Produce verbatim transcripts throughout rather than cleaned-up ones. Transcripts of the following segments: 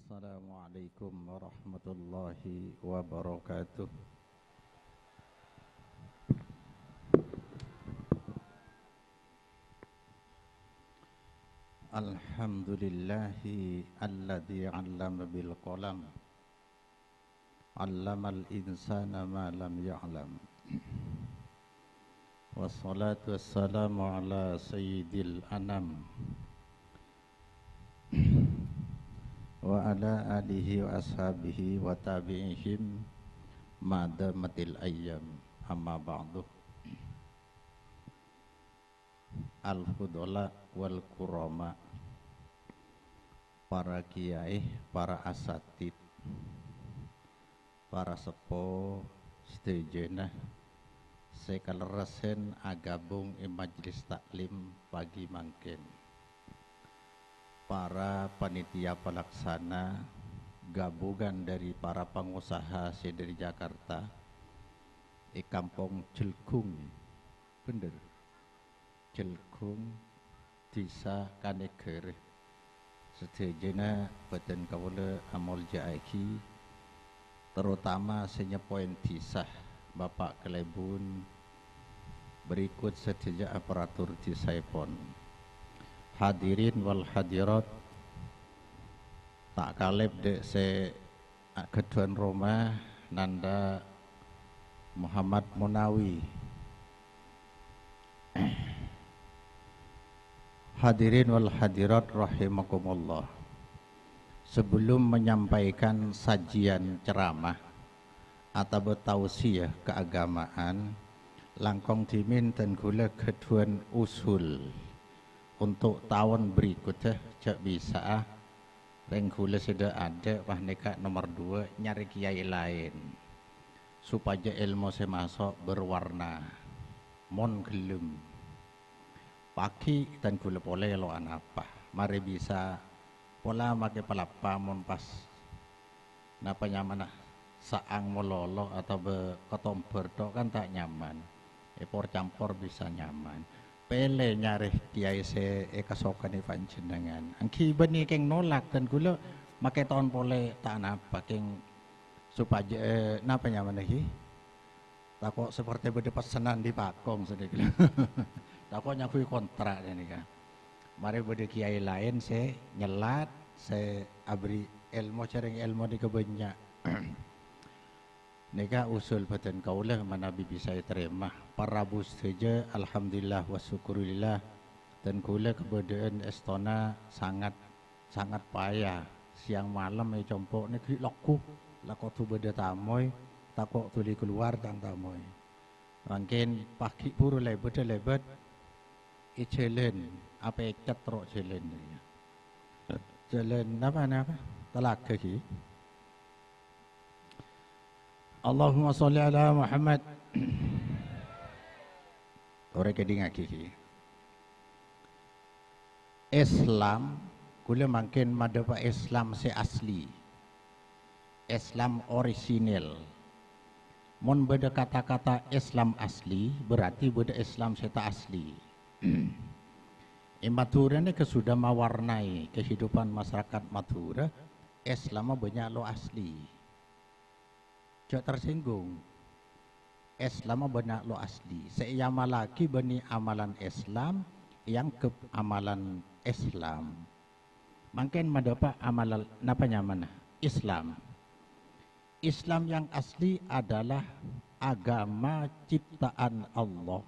Assalamualaikum warahmatullahi wabarakatuh. Alhamdulillahi alladzi 'allama bil qalam 'allamal insana ma lam ya'lam. Wassalatu wassalamu ala sayyidil anam wa ala alihi wa ashabihi wa tabi'ihim madamatil ayyam, amma ba'du. Al-fudala wal kurama, para kiai, para asatid, para sepo sedejena sekalerasen agabung i majlis taklim pagi mangken, para panitia pelaksana gabungan dari para pengusaha dari Jakarta di kampung Celkung, bener Celkung desa Kaneger sedejena badan kawula amol jaiki, terutama senyepoin disah Bapak Kelebun berikut sedia aparatur disaipon. Hadirin wal hadirat, tak kaleb dek se keduan Roma nanda Muhammad Munawi. Hadirin wal hadirat rahimakumullah. Sebelum menyampaikan sajian ceramah atau tausiah keagamaan, langkong diminten gula keduan usul untuk tahun berikutnya cak bisa rengkula sudah ada wah neka nomor dua nyari kiai lain supaya ilmu semasuk berwarna mon gelum pagi dan gula boleh lo apa mari bisa pola make pelapa mon pas napa nyaman saang mololo atau be ketomber tok kan tak nyaman epor campur bisa nyaman pele nyari kiai se eka sokan ivan jenengan angki bani keng nolak dan gula make tahun pole tak napa keng supaya eh, napa nyaman lagi tak kok seperti beda pesanan di pakong sedikit tak kok nyakui kontrak ini kan mari beda kiai lain se nyelat se abri ilmu cering ilmu di kebanyak neka usul badan kaulah mana bibi saya terima para bus saja alhamdulillah wa syukurillah dan kula kebedaan estona sangat sangat payah siang malam ya compok negeri laku laku tu beda tamoy takok tuli keluar tang tamoy mungkin pagi puru lebet lebet i chelen apa ikat ro chelen chelen apa apa talak kaki. Allahumma sholli ala Muhammad. Ora keding aki. Islam kula mungkin madapa Islam se asli. Islam orisinil. Mun beda kata-kata Islam asli berarti beda Islam seta asli. Madura ini kesudah mewarnai kehidupan masyarakat Madura. Islam banyak lo asli. Cak tersinggung Islam banyak lo asli seiyama lagi bani amalan Islam yang ke amalan Islam makin mendapat amalan napanya mana Islam Islam yang asli adalah agama ciptaan Allah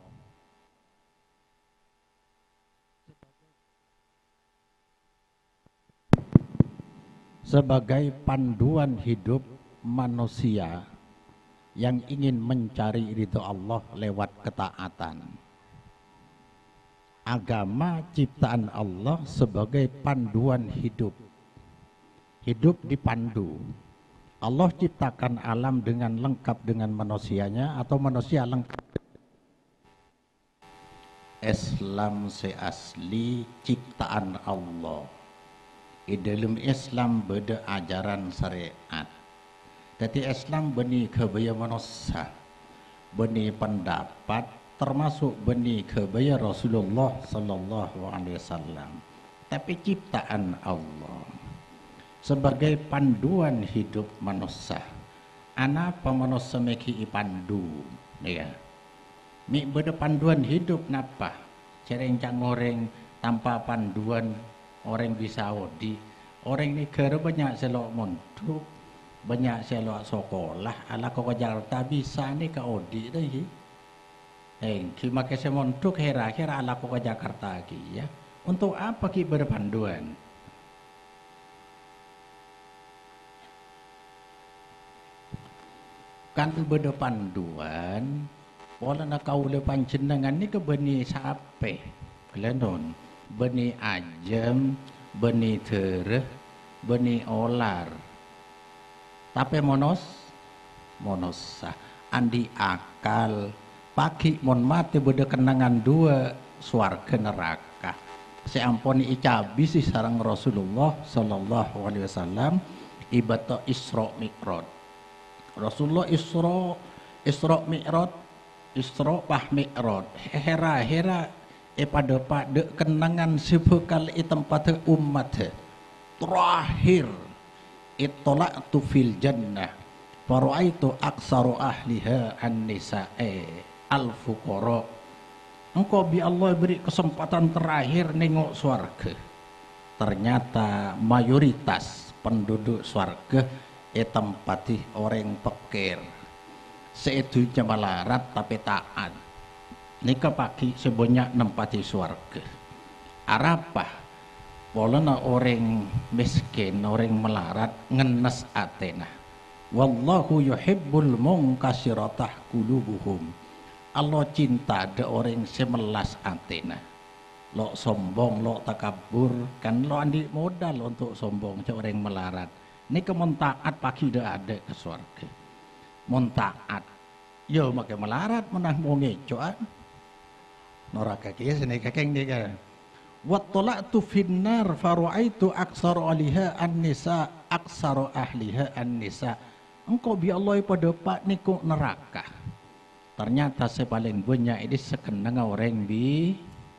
sebagai panduan hidup manusia yang ingin mencari ridho Allah lewat ketaatan. Agama ciptaan Allah sebagai panduan hidup. Hidup dipandu. Allah ciptakan alam dengan lengkap dengan manusianya atau manusia lengkap. Islam se asli ciptaan Allah. Di dalam Islam beda ajaran syariat. Jadi Islam benih kebaya manusia, benih pendapat, termasuk benih kebaya Rasulullah Sallallahu Alaihi Wasallam. Tapi ciptaan Allah. sebagai panduan hidup manusia. Ana pamanusia meki pandu ya. Mi beda panduan hidup napa? Cereng cang orang tanpa panduan orang bisa odi. Orang negara banyak selok mondok, banyak selok sekolah, ala kau Jakarta bisa nih ke odi deh. Eh, kima kese mondok hera-hera ala kau Jakarta lagi ya. Untuk apa ki berpanduan? Kan beda panduan. Wala na kaula panjenengan ni ke beni sape, kelenon, beni ajem, beni tereh, beni olar. Tapi monos, monosa, andi akal, pagi mon mati beda kenangan dua swarga neraka. Seampuni icabi si sarang Rasulullah sallallahu alaihi wasallam ibadah Isra Mi'raj. Rasulullah Isra Isra Mi'raj Isra pah Mi'raj hera hera e pada pada kenangan sebekal e tempat umat terakhir itola'tu fil jannah faraitu aksaru ahliha an-nisa'i al-fuqara. Engkau bi Allah beri kesempatan terakhir nengok swarga, ternyata mayoritas penduduk swarga e tempati orang pekir seedunya melarat tapi taat. Nika pagi sebanyak nempati swarga. Arapah walana orang miskin, orang melarat ngenes atena. Wallahu yuhibbul munkasiratah qulubuhum. Allah cinta ada orang semelas atena. Lo sombong, lo takabur, kan lo andi modal untuk sombong ke orang melarat. Nika mentaat pagi dah ada ke swarga. Montaat, yo make melarat menang mau ngecoan, noraka kia sini kakeng dia kan. Wattola'tu finnar faru'aitu aksaru aliha an-nisa aksaru ahliha an-nisa. Engkau bi Allah pada pak niku neraka. Ternyata sepaling banyak ini sekenang orang bi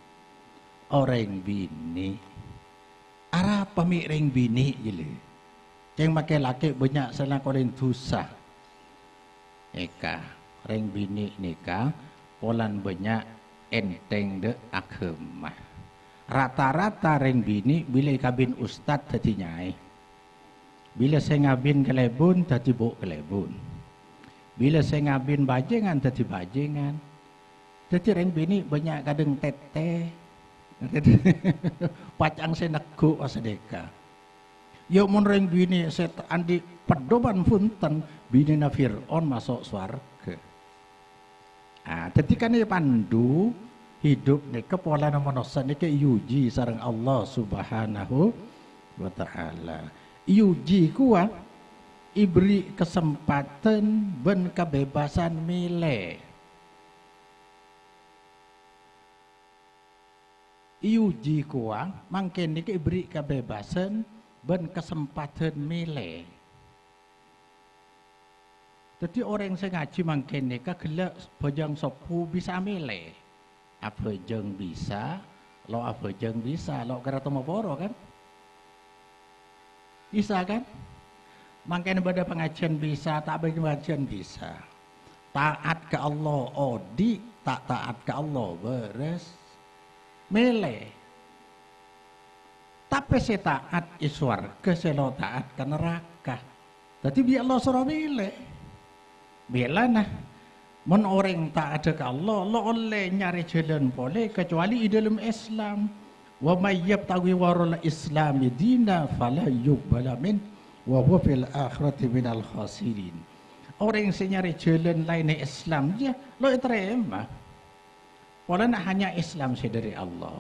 orang bini. Arah pemiring bini jeli. Yang make laki banyak salah kolen dosa. Eka reng bini nikah polan banyak enteng de agama. Rata-rata reng bini bila kabin ustad dadi nyai, bila saya ngabin kelebun dadi buk kelebun, bila saya ngabin bajengan dadi bajengan. Jadi reng bini banyak kadang tete pacang saya nego asadeka. Ya mun reng bini set andi pedoman punten bini na Fir'aun masuk swarga. Ah, ketika ni pandu hidup ni kepola na manusia ni ke yuji sareng Allah Subhanahu wa taala. Yuji kuah iberi kesempatan ben kebebasan milih. Yuji kuah mangken ni ke iberi kebebasan ben kesempatan milih. Jadi orang yang ngaji mangken ni ka gelak bojang sopu bisa milih. Apa jeng bisa, lo apa jeng bisa, lo kira temu poro kan? Bisa kan? Mangken pada pengajian bisa, tak bagi pengajian bisa. Taat ke Allah odi, tak taat ke Allah beres. Milih. Tapi saya taat iswar ke selo taat ke neraka. Jadi biar Allah suruh milih. Biarlah nah. Mun orang tak ada ke Allah, Allah oleh nyari jalan boleh kecuali di dalam Islam. Wa may yabtaghi waral Islam dina fala yuqbala min wa huwa fil akhirati minal khasirin. Orang yang nyari jalan lain Islam dia lo terima. Walau hanya Islam sih dari Allah.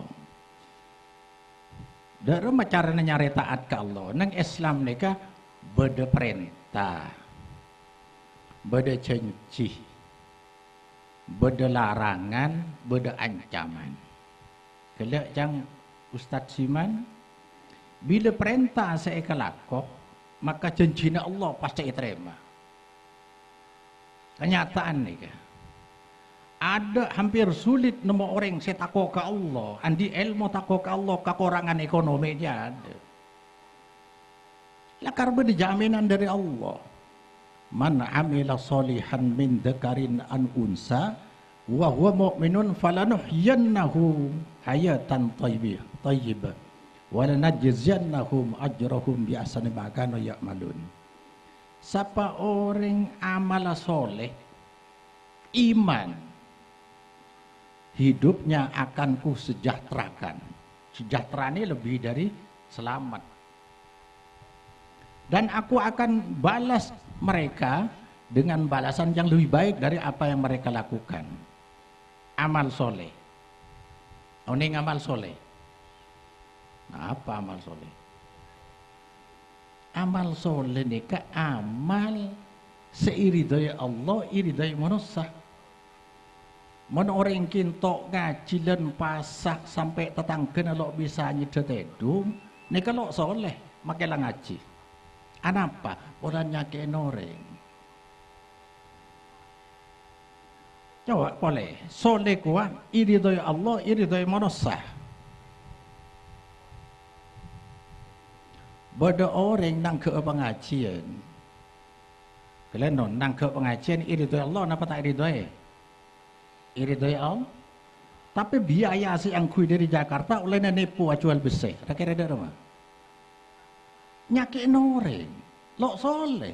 Dari cara nyari taat ke Allah, nang Islam mereka beda perintah, beda janji, beda larangan, beda ancaman. Kelak jang Ustadz Siman, bila perintah saya kelakok, maka janjinya Allah pasti diterima. Kenyataan nih kan. Ada hampir sulit nemu orang saya takut ke Allah, andi ilmu takut ke Allah, kekurangan ekonomi dia ada. Lakar berjaminan dari Allah. Man amila salihan min dzakarin an unsa wa huwa mu'minun falanuhyiyannahu hayatan thayyibah thayyibah wa lanajziyannahum ajrahum bi ahsani ma kanu ya'malun. Siapa orang amal soleh, iman, hidupnya akan ku sejahterakan. Sejahtera ini lebih dari selamat. Dan aku akan balas mereka dengan balasan yang lebih baik dari apa yang mereka lakukan. Amal soleh. Oh, ini amal soleh. Nah, apa amal soleh? Amal soleh ni ke amal seiridai Allah, iridai manusia. Mana orang kintok ngaji dan pasak sampai tetangga kalau bisa nyedot edung, ni kalau soleh makelah ngaji. Anapa? Orang nyakiin orang. Coba boleh. Soleh kuat, iridai Allah, iridai manusia. Bada orang nang ke pengajian. Kalian non nang ke pengajian iridai Allah, napa tak iridai? Iridai Allah. Tapi biaya si yang kui dari Jakarta oleh nipu acual besi. Tak kira ada apa? Nyakiin orang. Lok soleh.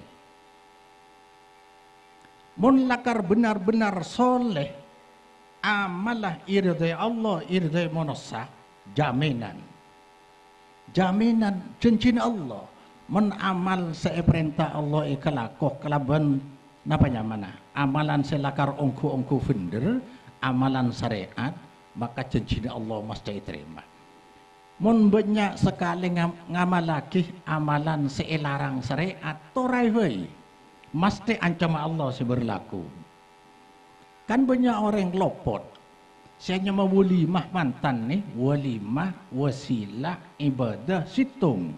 Mun lakar benar-benar soleh, amalah iridai Allah, iridai manusia, jaminan. Jaminan cincin Allah. Men amal seperintah Allah ikalakoh kelaban napanya mana? Amalan selakar ongku-ongku fender, amalan syariat, maka cincin Allah mesti diterima. Mun banyak sekali ngam, ngamalaki amalan selarang syariat, torai hoi. Mesti ancaman Allah seberlaku. Kan banyak orang lopot. Saya mau walimah mantan nih, walimah, wasilah, ibadah, situng.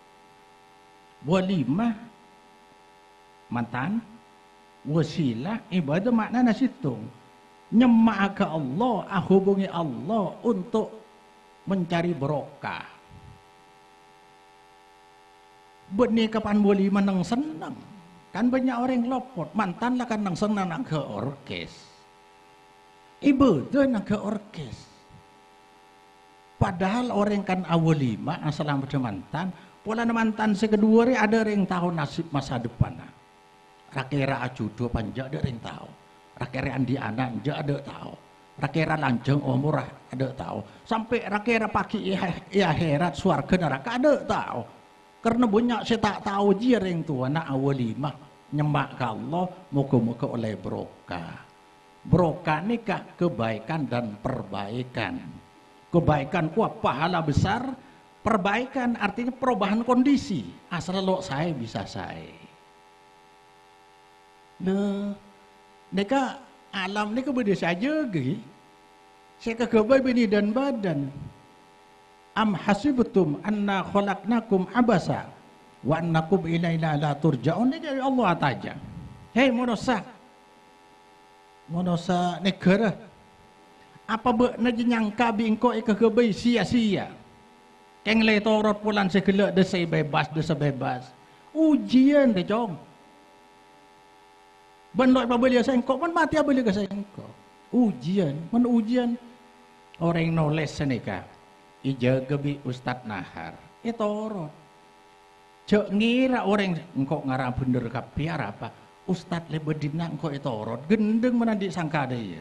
Walimah mantan, wasilah, ibadah maknanya situng. Nyemak ke Allah, hubungi Allah untuk mencari berokah. Benih kapan walimah nang senang. Kan banyak orang lopot, mantan lah kan nang senang nak ke orkes. Ibadah nak ke orkes. Padahal orang kan awalima asal macam mantan, pola mantan sekedua ada yang tahu nasib masa depan. Rakira ajudo panjang ada yang tahu. Rakira andi anak ada tahu. Rakira lanjeng umur ada tahu. Sampai rakira pagi ya akhirat surga neraka ada tahu. Karena banyak saya tak tahu dia yang tua nak awalimah nyemak ke Allah muka-muka oleh berokah. Berokah ni kah kebaikan dan perbaikan. Kebaikan kuat pahala besar, perbaikan artinya perubahan kondisi. Asal lo saya bisa saya. Nah, neka alam ni kemudian saja gih. Saya kekebai bini dan badan. Am hasibtum anna khalaqnakum abasa wa annakum ilaina la turja'un. Ini dari Allah aja. Hei manusia. Manusia negara. Apa be naji nyangka bingko ikekebai sia-sia. Keng le torot pulan segelak desa bebas desa bebas. Ujian deh jong. Bandok apa beli sengkok man mati apa beli sengkok. Ujian, man ujian orang noles senika. Ija gebi Ustadz Nahar itu orang cek ngira orang engkau ngarang bener kapiar apa Ustadz lebedina engkau itu orang gendeng mana disangka dia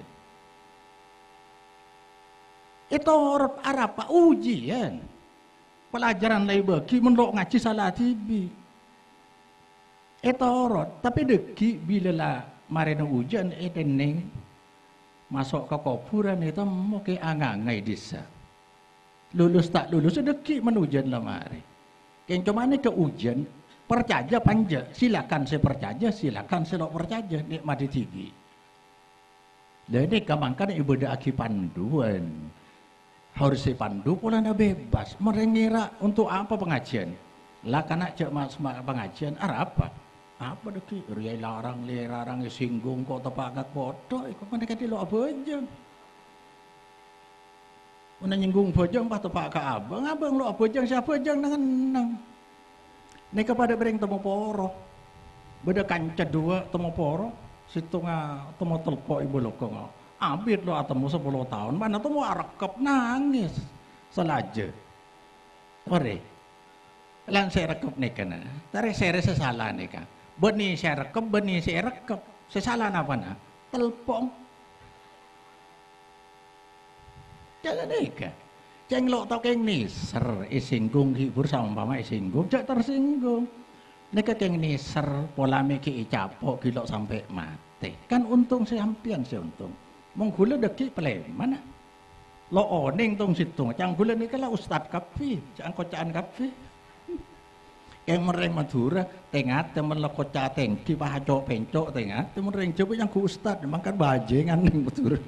itu orang apa ujian pelajaran lain bagi menurut ngaji salah tibi itu orang tapi deki bila lah marina ujian itu neng masuk ke kuburan itu mau ke angangai desa. Lulus tak lulus sedekik menujian lemari. Yang cuma ini ke ujian percaya panja. Silakan saya percaya, silakan saya tak percaya. Nikmati tinggi. Dan ini kamangkan ibadah aki panduan. Harus saya pandu pula anda bebas. Merengira untuk apa pengajian? Lah kanak cek mas pengajian. Arah apa? Apa deki? Riai larang, larang singgung kok tepak agak bodoh. Kok mana kati lo apa aja? Mana nyinggung bojong pas tepak ke abang, abang lo bojong siapa bojong dengan nang. Nika pada bereng temu poro. Beda kanca dua temu poro. Situ nga temu telpo ibu loko nga. Abit lo atemu sepuluh tahun. Mana temu arakap nangis. Selaja. Ore. Lan saya rekap nika na. Tari saya rasa salah nika. Beni saya rekap, beni saya rekap. Saya salah apa na? Telpong. Jangan nika. Ceng lo tau keng niser isinggung hibur sama umpama isinggung cak tersinggung. Nika keng niser polamik ki capok gilok sampai mati. Kan untung sampean sih untung. Mong gula deki pleman. Lo oning tong situ. Cang gula nika lah ustad kapi, cang kocaan kapi. Keng mereng Madura tengat temen lo kocak tengki pahaco pencok tengat temen reng coba yang ku ustad makan bajengan ning Madura.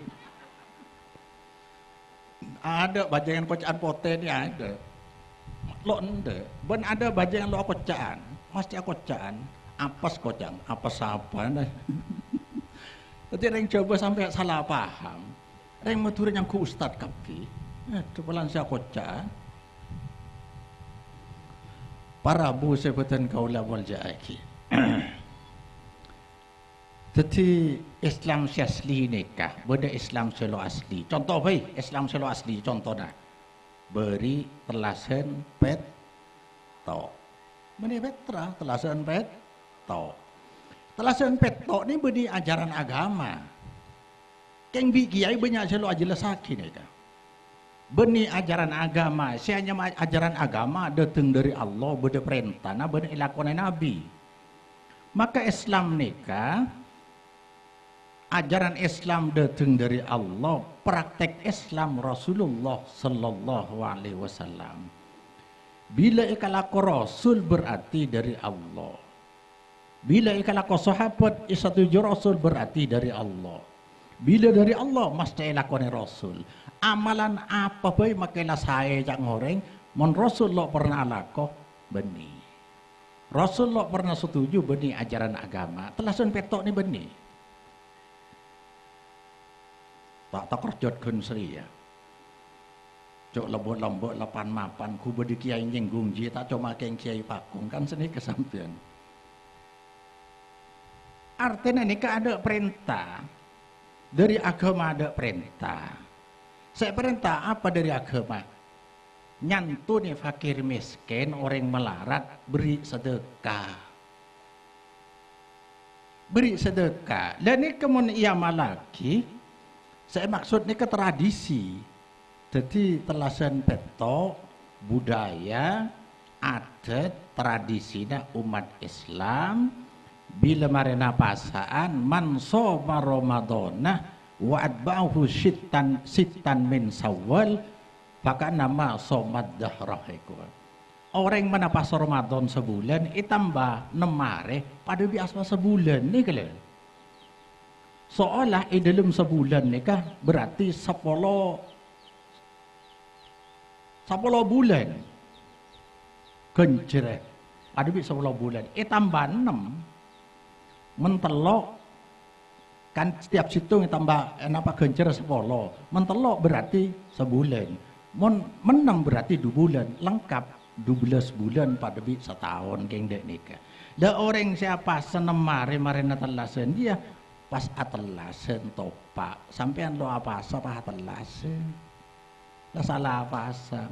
Ada bajangan kocaan poten ya ada. Lo ende, ben ada bajangan lo kocaan, mesti kocaan, apes kocaan, apes apa nah. Jadi reng coba sampai salah paham. Reng Madura yang ku ustad kapi. Eh, coba saya kocaan. Para bu sebutan kaula wal jaaki. Jadi Islam asli nikah, beda Islam selo asli. Contoh baik, Islam selo asli contohnya. Beri telasan pet to. Meni petra telasan pet to. Telasan pet to ini beri ajaran agama. Keng bi kiai banyak selo ajelasaki nikah. Beni ajaran agama, sianya ajaran agama datang dari Allah, beda perintah, nah beda ilakuan Nabi. Maka Islam nikah ajaran Islam datang dari Allah, praktek Islam Rasulullah sallallahu alaihi wasallam. Bila ikalako Rasul berarti dari Allah. Bila ikalako sahabat isatuju Rasul berarti dari Allah. Bila dari Allah mesti ilakone Rasul. Amalan apa bae makailah saya jak ngoreng, mon Rasul lo pernah lako beni. Rasul lo pernah setuju beni ajaran agama. Telasun petok ni beni. Tak tak kerjot kun seri ya. Cok lembut-lembut lapan mapan ku bedi kiai nyinggung ji tak cuma keng kiai pakung kan seni kesampian. Artinya ini ada perintah dari agama, ada perintah. Saya perintah apa dari agama? Nyantuni fakir miskin, orang melarat, beri sedekah. Beri sedekah. Dan ini kemudian ia malaki. Saya maksud ini ke tradisi. Jadi telasan peto, budaya, adat, tradisinya umat Islam. Bila marina pasaan, man soma Ramadana wa adba'uhu sittan sittan min Sawal, maka nama somat dahrah iku. Orang mana pas Ramadan sebulan, itambah nemare pada biasa sebulan nih kalian. Seolah di dalam sebulan nih kah berarti sepuluh sepuluh bulan kencere. Ada bi sepuluh bulan, itambah enam mentelok. Kan setiap situng tambah apa gencer sepuluh, mentelok berarti sebulan, mon menang berarti dua bulan, lengkap dua belas bulan pada bi setahun keng dek nikah. Da orang siapa senem mare mare natelasen dia pas atelasen topak sampean lo apa apa atelasen, lah salah apa asam.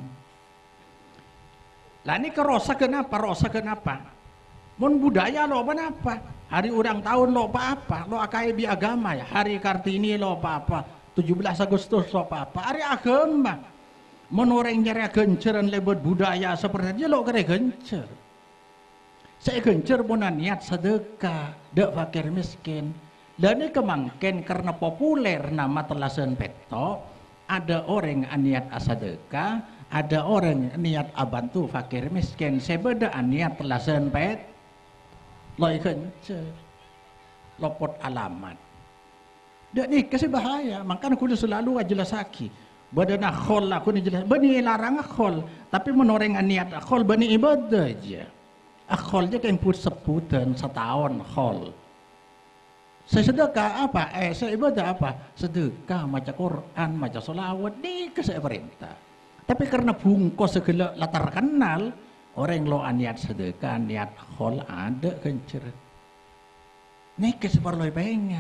Lah ini kerosa kenapa? Rosa kenapa? Mon budaya lo apa? Hari ulang tahun lo apa-apa, lo akai bi agama ya. Hari Kartini lo apa-apa, tujuh belas Agustus lo apa-apa. Hari agama. Menoreng nyari genceran lebet budaya seperti dia lo kere gencer. Saya gencer puna niat sedekah, dek fakir miskin. Dan ini kemangken karena populer nama telasan peto, ada orang niat asadekah, ada orang niat abantu fakir miskin. Sebeda niat telasan pet. Lo ikencer, lopot alamat. Dan ini kasih bahaya. Makanya aku selalu jelasaki. Badan akhol aku ni jelas. Bani larang akhol, tapi menoreng niat akhol bani ibadah aja. Akhol je kan put seputan setahun akhol. Saya sedekah apa? Eh saya ibadah apa? Sedekah maca Quran, maca solawat. Ni kasih perintah. Tapi karena bungkus segala latar kenal. Orang lo niat sedekah, niat khol ada kencer. Nih keseparloi pengen.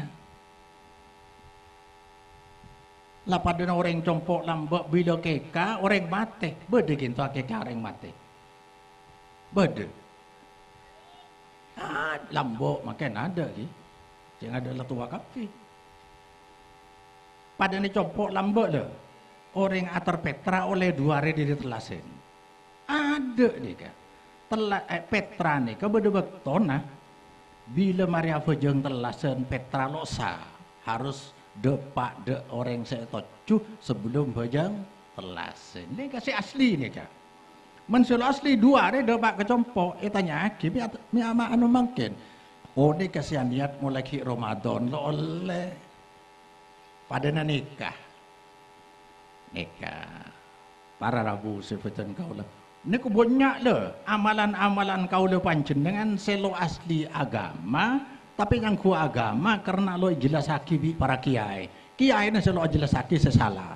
Lah pada orang compok lambak bila keka orang mati. Bede gitu keka orang mati. Bede. Ah, lambok makin ada ki. Jangan ada lah tua kafe. Pada ni compok lambak le. Orang atar Petra oleh dua hari di telasin. Ada ni kan. Telah eh, Petra ni ke bede bektona. Bila Maria Fujeng telasan Petra losa harus depak de orang saya tocu sebelum Fujeng telasan. Ni kasih asli ni kan. Mensul asli dua hari depak kecompok. Eh tanya aki mi, mi ama anu mungkin. Oh ni kasih niat mulai ki Ramadan lo oleh pada nikah. Nikah. Para rabu sebutan kau lah. Ini ku banyak le amalan-amalan kau le pancen dengan selo asli agama, tapi yang ku agama karena lo jelas haki bi para kiai. Kiai ini selo jelas haki sesalah.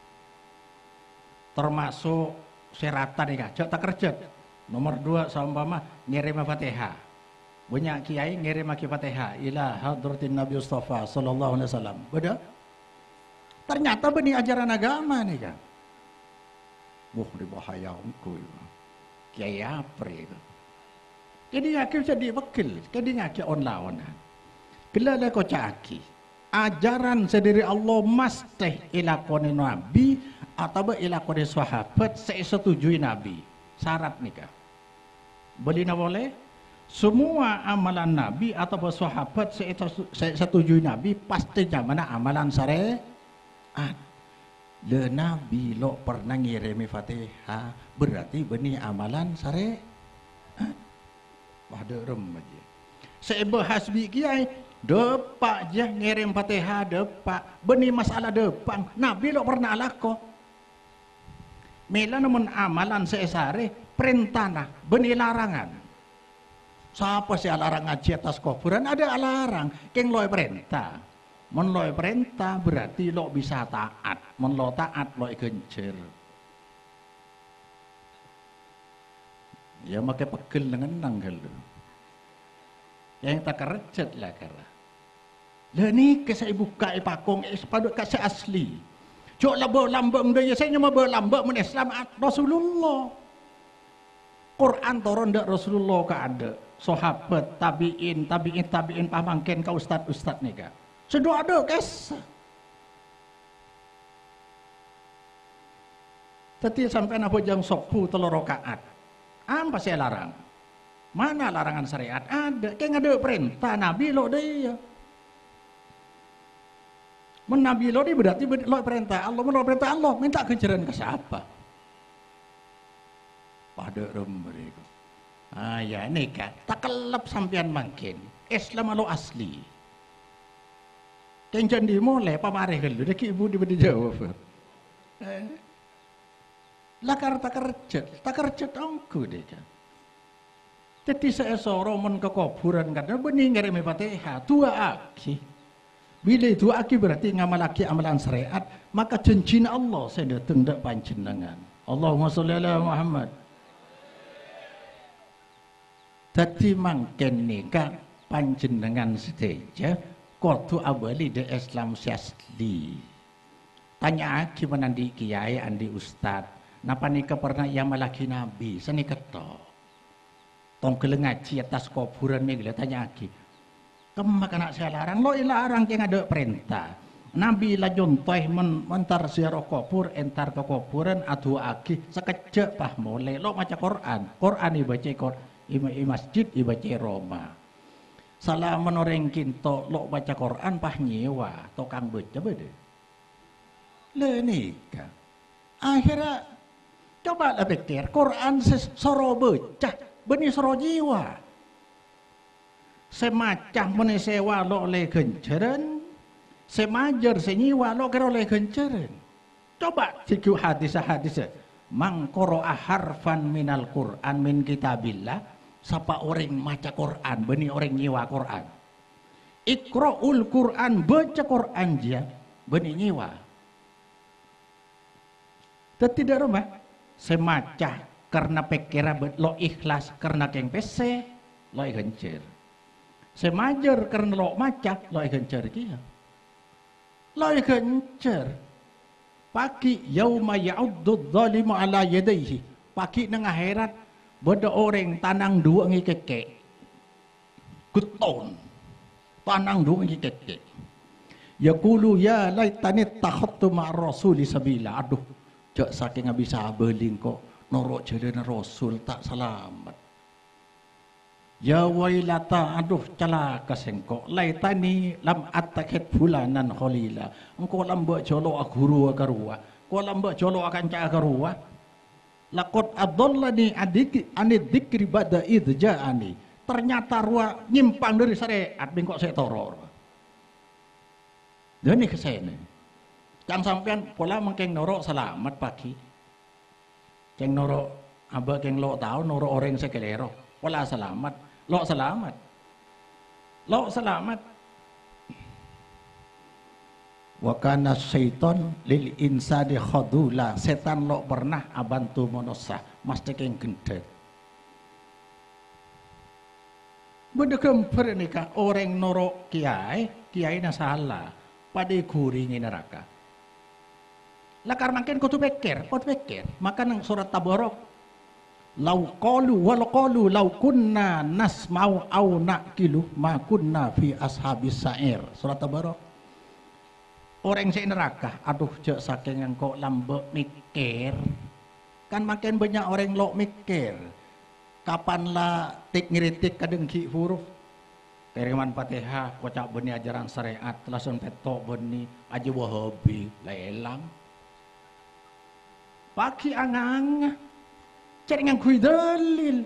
Termasuk seratan nih kak, tak kerja. Nomor dua sama ngirim Fatihah. Banyak kiai ngirim Fatihah. Ila hadratin Nabi Mustafa sallallahu alaihi wasallam. Betul? Ternyata benih ajaran agama nih kak. Wah, di bahaya engkau. Kiai apa itu? Jadi ngaki jadi wakil, jadi ngaki on-lawanan. Kelala kau caki. Ajaran sendiri Allah mesti ilakoni Nabi atau ilakoni sahabat sesetujui Nabi. Syarat nikah. Boleh nak boleh? Semua amalan Nabi atau sahabat sesetujui Nabi pastinya mana amalan syariat. Le Nabi lo pernah ngirimi Fatihah berarti benih amalan sare pada rem aja saya hasbi kiai depak je ngirim Fatihah depak benih masalah depan Nabi lo pernah lako mela namun amalan saya sare perintah nah benih larangan siapa sih larang ngaji atas kuburan ada larang keng lo perintah men lo perintah berarti lo bisa taat, men lo taat lo gencer. Ya makai pegel dengan nanggal lo. Yang tak kerjat lah kara. Lah ni saya buka ipakong espaduk kasih asli. Cok labo lambang dia saya nyama berlambang men Islam Rasulullah. Quran turun dak Rasulullah ka ada. Sahabat tabiin tabiin tabiin pamangken ka ustad-ustad ni ka. Sudah ada guys. Tadi sampai apa jam sopu telur rakaat. Apa sih larang? Mana larangan syariat? Ada. Kayak ada perintah Nabi lo dia. Men Nabi lo dia berarti lo perintah Allah, lo perintah Allah. Minta kejaran ke siapa? Pada remberi. Ah ya ini kan. Tak kelap sampean makin. Islam lo asli. Kencan dimulai pamareh kalau dak ibu diberi jawab. Eh. Lakar tak kerja, tak kerja angku deh kan. Jadi saya soro men ke kuburan karena bening ngirim Fatihah tua aki. Bila itu aki berarti ngamalaki amalan syariat, maka cincin Allah saya datang dak panjenengan. Allahumma sholli ala Muhammad. Tadi mangken nikah panjenengan seteja Kotu abali de Islam siasli. Tanya gimana di kiai andi ustad. Napa nikah pernah yang malaki nabi? Seni keto. Tong keleng ngaji atas kuburan ni gila tanya aki. Kamu makan saya larang, lo larang yang ada perintah. Nabi lah jontoh men mentar siaro kubur, entar ke kuburan adu aki sekejap pah mulai lo maca Quran. Quran ibaca Quran, i masjid ibaca Roma. Salah menoreng kinto lo baca Quran pah nyewa tokang baca bede. Le nikah. Akhirnya coba lah pikir Quran soro baca benih soro jiwa. Semacam menih sewa lo oleh genceran, semajar senyiwa lo kira oleh genceran. Coba siku hadis-hadis mang qara'a harfan minal Quran min kitabillah. Sapa orang maca Quran, benih orang nyiwa Quran. Iqra'ul Quran, baca Quran dia, benih nyiwa. Tidak rumah, semaca karena pekera lo ikhlas karena keng pese lo ikencer semajer karena lo macak lo ikencer kia lo ikencer pagi yauma ya'uddu dzalimu ala yadayhi pagi nang akhirat beda orang tanang dua ngikeke kuton tanang dua ngikeke yaqulu ya laitani takhattu ma'ar rasuli sabila aduh jak saking bisa beling kok norok jalan rasul tak selamat ya wailata aduh celaka sengkok laitani lam attakhid fulanan khalila engkau lambak jolo aguru akarua kau lambak jolo akan cak akarua laqad adallani adik anid dzikri ba'da id ja'ani ternyata ruwa nyimpang dari syariat bengkok saya toror dan ini kesene cang sampean pola mengkeng norok selamat pagi ceng norok aba keng lo tahu norok orang sekelero pola selamat lo selamat lo selamat wa kana syaiton lil insani khadula setan lo pernah abantu monosa mesti keng gendet benda kemper nikah orang norok kiai kiai na salah pada kuringi neraka lakar makin kau tu pikir kau tu pikir maka nang surat Tabarok lau qalu wal qalu lau kunna nasma'u au naqilu ma kunna fi ashabis sa'ir surat Tabarok orang si neraka aduh jak saking engkau lambek mikir kan makin banyak orang lo mikir kapan lah tik ngiritik kadang ki huruf kiriman Fatihah kocak benih ajaran syariat langsung petok benih aja wahabi lelang pagi angang cari ngakui dalil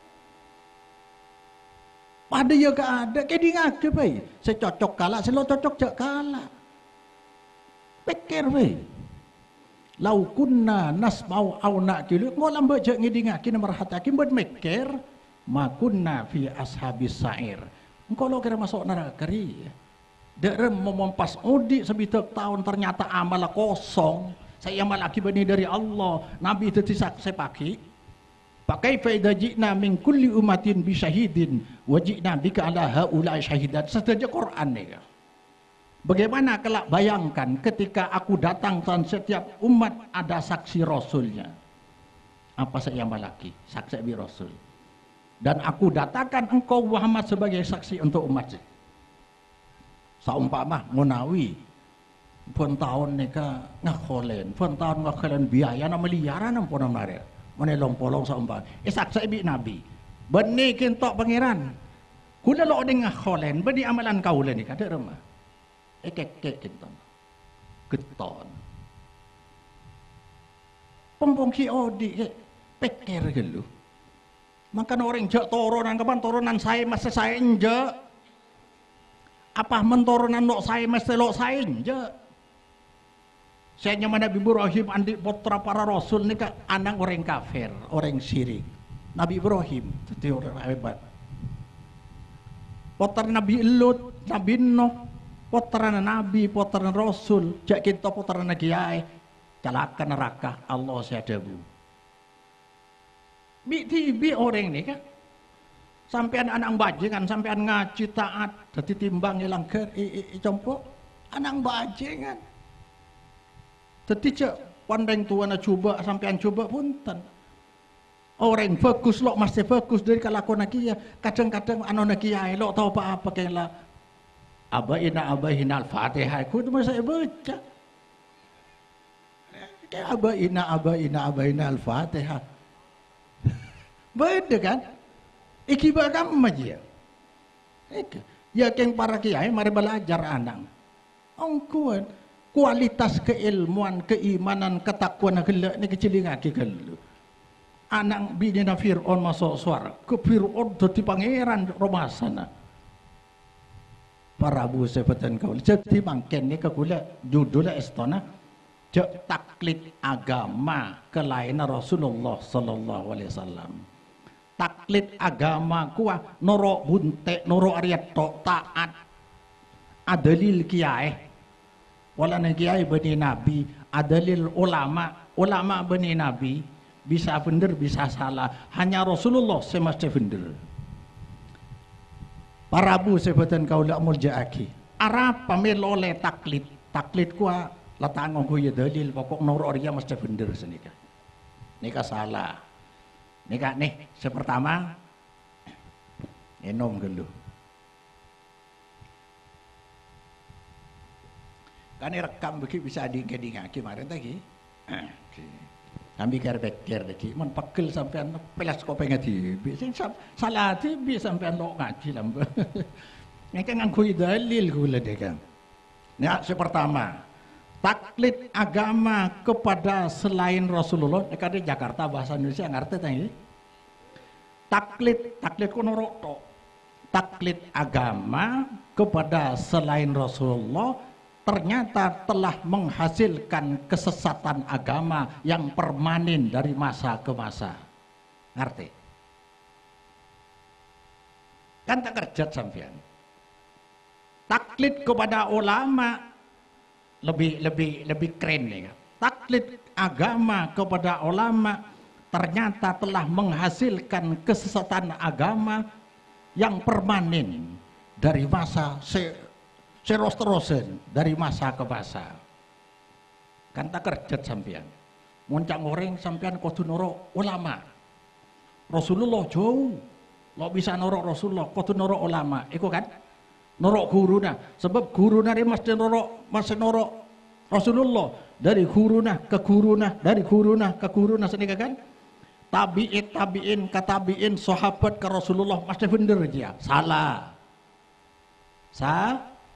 pada ya gak ada kayak di ngake bay saya cocok kalah saya lo cocok jak kalah pikir bay lau kunna nasma'u au naqilu ngolam baca ngidi ngaki nomor hatakim buat mikir ma kunna fi ashabis sa'ir engkau lo kira masuk neraka ri derem memompas udi sebitak tahun ternyata amal kosong saya amal akibatnya dari Allah nabi itu saksi pagi pakai faedah jina min kulli umatin bi syahidin wa jina bika ala haula syahidat saja Quran nih bagaimana kelak bayangkan ketika aku datang dan setiap umat ada saksi rasulnya apa saya amal lagi saksi bi rasul dan aku datangkan engkau Muhammad sebagai saksi untuk umat saumpama munawi pun tahun nika ngakholen pun tahun ngakholen biaya na miliaran pun namare menelong polong saumpama eh saksi bi nabi benih kentok pangeran kula lo ding ngakholen beni amalan kaulen nika ada remah eh kek kek kenton keton pompongki odi pikir gelu maka orang jak toronan kapan toronan saya mesti saya injak apa mentoronan lo saya mesti lo saya injak saya nyaman Nabi Ibrahim andi putra para rasul ni ka anak orang kafir orang syirik Nabi Ibrahim itu orang hebat putra Nabi Lut Nabi Nuh putra Nabi putra Rasul jak kita putra Kiai celaka neraka Allah syadabu bi tibi orang ni kan sampean anak bajingan sampean ngaji taat dadi timbang ilang ker i, i, i compok anak bajingan dadi cek pandang tuana coba sampean coba punten orang fokus lo mesti fokus dari kelakuan kia kadang-kadang anu kiai lo tahu apa-apa kayak lah abaina abaina al-fatihah ku itu saya baca kayak abaina abaina abaina al-fatihah beda kan iki bakam aja ya keng para kiai mari belajar anak ongkuan kualitas keilmuan keimanan ketakwaan gelak ni kecilingaki gelu anak bini Fir'aun masuk suara ke Fir'aun dadi pangeran romasana para abu sebatan kau jadi mangken ni kegula judulnya istana jak taklid agama kelainan Rasulullah sallallahu alaihi wasallam taklid agama kuah noro bunte noro ariat tok taat adalil kiai wala na kiai bani nabi adalil ulama ulama bani nabi bisa bener bisa salah, hanya Rasulullah semesti bener. Parabu sebatan kaula muljaaki arab pamelo le taklid taklid kuah letak nganggo ya dalil pokok nur orya mesti bener senika nika salah nika nih sepertama enom gelu kan rekam begi bisa dingke-dingake kemarin tadi kami kira-kira lagi, mon pegel sampean pelas kok pengen di, sing salah di bisa sampean lo ngaji lah, ngeke nganggo dalil gula deka. Ya, pertama, taklid agama kepada selain Rasulullah, neka di Jakarta bahasa Indonesia ngerti tadi. Taklid, taklid kono rokok, taklid agama kepada selain Rasulullah. Ternyata telah menghasilkan kesesatan agama yang permanen dari masa ke masa. Ngerti? Kan tak kerjat sampean. Taklid kepada ulama lebih lebih lebih keren nih. Taklid agama kepada ulama ternyata telah menghasilkan kesesatan agama yang permanen dari masa se Seros-terosen dari masa ke masa. Kan tak kerjat sampean. Muncang goreng sampean kudu noro ulama. Rasulullah jauh. Lo bisa noro Rasulullah, kudu noro ulama. Iku kan? Noro guruna. Sebab guruna dia mesti noro, mesti noro Rasulullah. Dari guruna ke guruna, dari guruna ke guruna senika kan? Tabi'in, tabi'in, katabi'in, sahabat ke Rasulullah mesti bener dia. Salah. Sa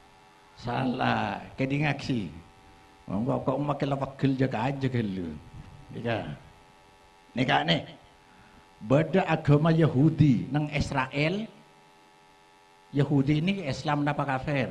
salah kedi ngaksi kok kok makin lapakil jaga aja kalau nika nika nih beda agama Yahudi nang Israel Yahudi ini Islam apa kafir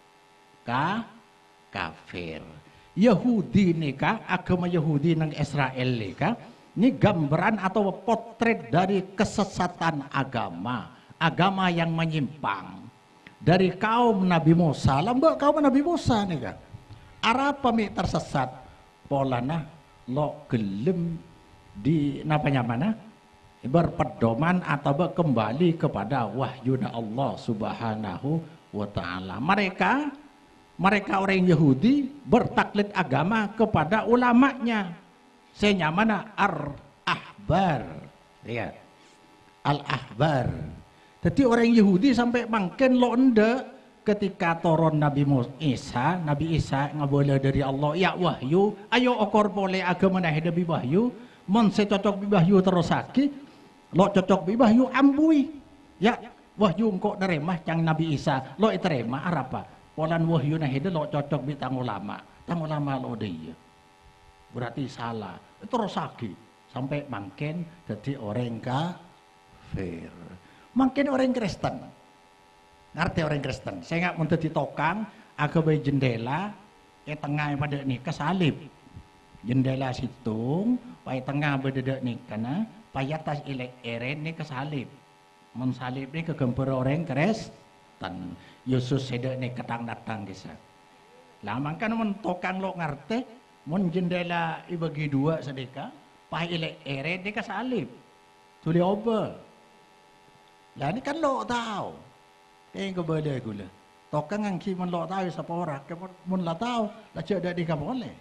ka kafir Yahudi nika agama Yahudi nang Israel nika ini gambaran atau potret dari kesesatan agama agama yang menyimpang dari kaum Nabi Musa, lambak kaum Nabi Musa nih kan. Arab pami tersesat, polana lo gelem di napanya mana? Berpedoman atau kembali kepada wahyuna Allah Subhanahu wa taala. Mereka mereka orang Yahudi bertaklid agama kepada ulamanya. Senya mana? Ar-ahbar. Lihat. Al-ahbar. Jadi orang Yahudi sampai mangken lo ende ketika turun Nabi Isa, Nabi Isa ngabola dari Allah, ya wahyu, ayo okor boleh agama nah Nabi wahyu, mon se cocok bi wahyu terus lagi, lo cocok bi wahyu ambui, ya wahyu engkau neremah yang Nabi Isa, lo terima apa? Polan wahyu nah lo cocok bi tang ulama, tang ulama lo dia, berarti salah, terus lagi sampai mangken jadi orang kafir. Makin orang Kristen, ngerti orang Kristen. Saya nggak mau jadi tokang, agak bayi jendela, ke tengah pada ini kesalib, jendela situng, pai tengah pada ini karena pai atas ilek eren ini kesalib, mensalib ini kegemper orang Kristen. Yesus sedek ini ketang datang kisah. Lama kan mentokang lo ngerti, mun jendela ibagi dua sedeka, pai ilek eren ini kesalib, tuli oba. Lah ini kan lo tahu, kayak kebelah gula. Tokang angki mun lo tahu siapa orang, mun lo tahu, lah cak di kamu boleh.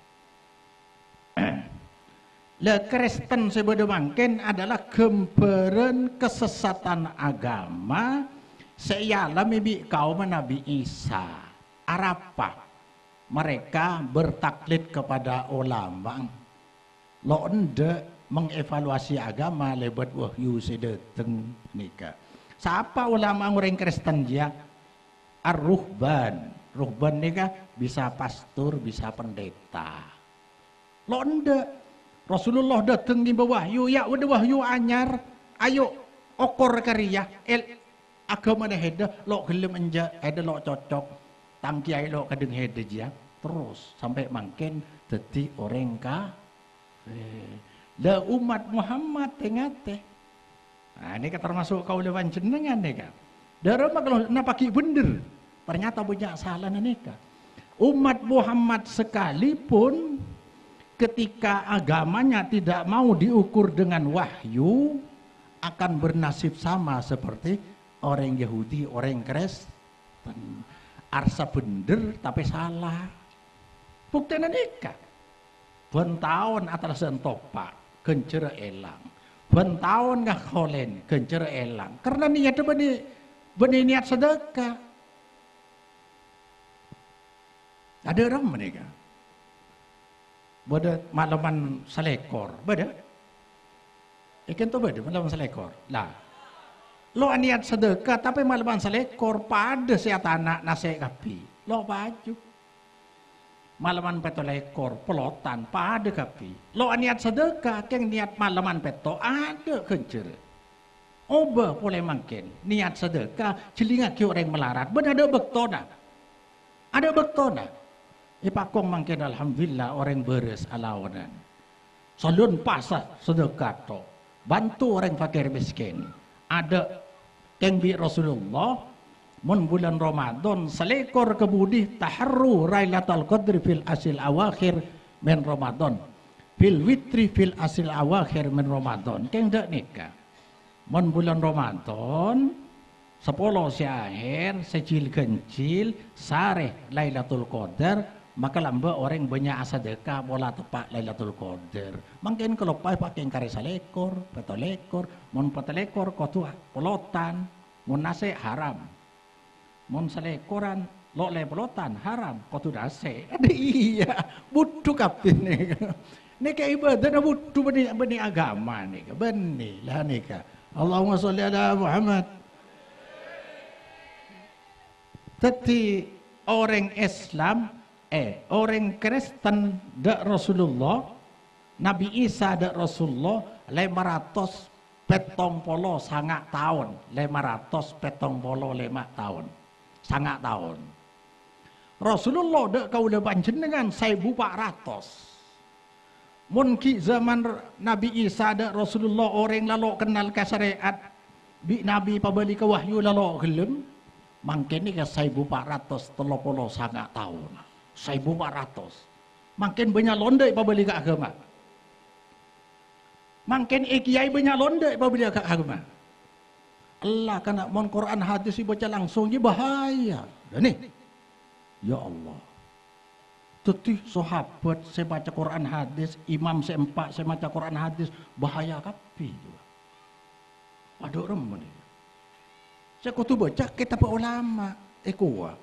Lah Kristen sebeda mangken adalah gembaran kesesatan agama seyalah mibi kaum Nabi Isa. Arapa mereka bertaklid kepada ulama. Lo ende mengevaluasi agama lebat wahyu sedeteng nika. Siapa ulama orang Kristen dia? Ar-ruhban. Ruhban nika bisa pastor, bisa pendeta. Londe Rasulullah datang di wahyu, ya udah wahyu anyar. Ayo okor karya el agama dah heda lo gelem enja ada lo cocok tangki lo kadeng heda dia terus sampai mangken jadi orang kafir. Da umat Muhammad tengate. Nah ini kan termasuk kau lewan jenengan nih kan. Darah mah kalau napaki bener. Ternyata punya salah nika. Umat Muhammad sekalipun ketika agamanya tidak mau diukur dengan wahyu, akan bernasib sama seperti orang Yahudi, orang Kristen. Arsa bener tapi salah. Buktinya nikah. Bentahun atas sentopak, kencera elang. Bentahun nggak kolen, kencera elang. Karena niatnya benih, benih niat sedekah. Ada orang menikah. Bada malaman salekor, bada. Ikan tu bada malaman salekor. Lah, lo niat sedekah tapi malaman salekor pada siat anak nasi kapi. Lo baju. Malaman peto lekor, pelotan, pada kapi. Lo niat sedekah, keng niat malaman peto ada kencer. Oba boleh makin niat sedekah, celinga ki orang melarat. Benar ada bektona, ada bektona. Ipakong makin alhamdulillah orang beres alawanan. Salun pasah sedekah to, bantu orang fakir miskin. Ada keng bi Rasulullah. Mun bulan Ramadan selekor kebudi taharru Lailatul Qadri fil asil awakhir min Ramadan fil witri fil asil awakhir min Ramadan keng dak nikah mun bulan Ramadan sepuluh si akhir secil kencil sare Lailatul Qadar maka lamba orang banyak sedekah bola tepak Lailatul Qadar mungkin kalau pai pakai kare selekor petolekor mun petolekor kotu polotan mun nase haram mun selekoran lo le pelotan haram kau tu dase iya butuh kapin nih nih kayak ibadah na butuh benih benih agama nih benih lah nih ka Allahumma sholli ala Muhammad. Tetapi orang Islam eh orang Kristen dak Rasulullah Nabi Isa dak Rasulullah lima ratus petong polo sangat tahun lima ratus petong polo lima tahun sangat tahun. Rasulullah dak kau udah panjenengan seribu empat ratus. Mungkin zaman Nabi Isa dak Rasulullah orang lalu kenal ke syariat bi Nabi pabali ke wahyu lalu gelem. Mungkin ni ke seribu empat ratus telur puluh sangat tahun. seribu empat ratus. Mungkin banyak londai pabali ke agama. Mungkin ikiai banyak londai pabali ke agama. Allah kena mon Quran hadis dibaca langsung je bahaya. Dan nih, ya Allah. Tetih sahabat saya baca Quran hadis, imam saya empat saya baca Quran hadis bahaya kapi. Ada orang mana? Saya kutu baca kitab ulama, ekuwa.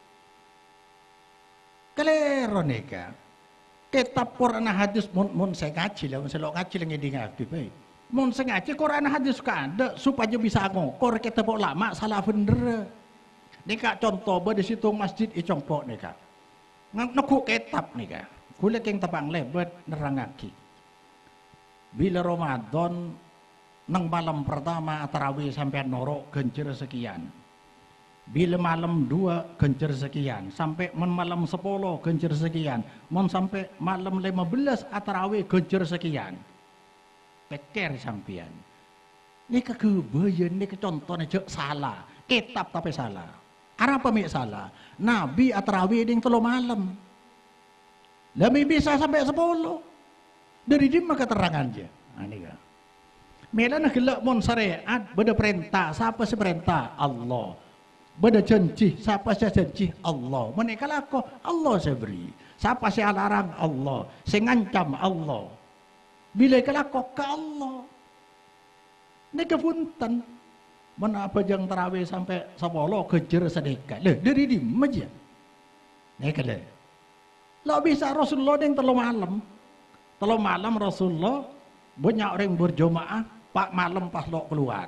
Kalero nika. Kitab Quran hadis mon mon saya ngaji lah, saya lo ngaji lagi di ngaji baik. Mun sengaja Quran hadis ada supaya bisa ngokor kita bawa lama salah bener. Nih kak contoh ber di situ masjid icongpok nih kak. Ngaku kitab nih kak. Gula keng tapang lebet nerangaki. Bila Ramadan nang malam pertama tarawih sampai norok gencer sekian. Bila malam dua gencer sekian. Sampai men malam sepuluh gencer sekian. Mon sampai malam lima belas tarawih gencer sekian. Peker sampian. Ini kegebayan, ini contohnya jek salah. Kitab tapi salah. Apa mik salah? Nabi atarawi ding telo malam. Lebih bisa sampai sepuluh. Dari dia maka keterangan aja. Nah, ini kan. Melan gelak mon syariat, beda perintah. Siapa sih perintah? Allah. Beda janji, siapa sih janji? Allah. Menikah laku, Allah saya beri. Siapa sih larang? Allah. Saya ngancam Allah. Bila kelakok ke Allah. Ini kepunten. Mana apa jang terawih sampai sepuluh kejar sedekah. Leh, dari di aja. Ini kele. Lo bisa Rasulullah yang telu malam. Telu malam Rasulullah banyak orang berjamaah. Pak malam pas lo keluar.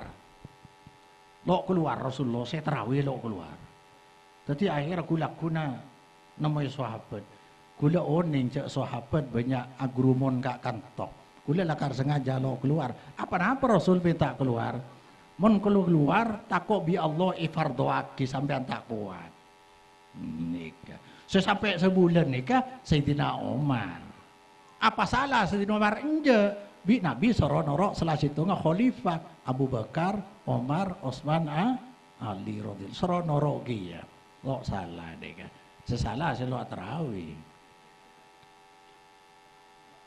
Lo keluar Rasulullah, saya terawih lo keluar. Jadi akhirnya aku lakuna namanya sahabat. Kula oning cak sahabat banyak agrumon kak kantok. Kula lakar sengaja lo keluar. Apa-apa Rasul minta keluar. Mon kalau keluar takut bi Allah ifardoaki sampai tak kuat. Nikah. Sesampai sebulan nikah Sayyidina Umar. Apa salah Sayyidina Umar? Enggak. Bi Nabi soro norok selah situ nga khalifah Abu Bakar, Umar, Utsman, Ali radhiyallahu soro norok ya. Lo salah nikah. Sesalah selo tarawih.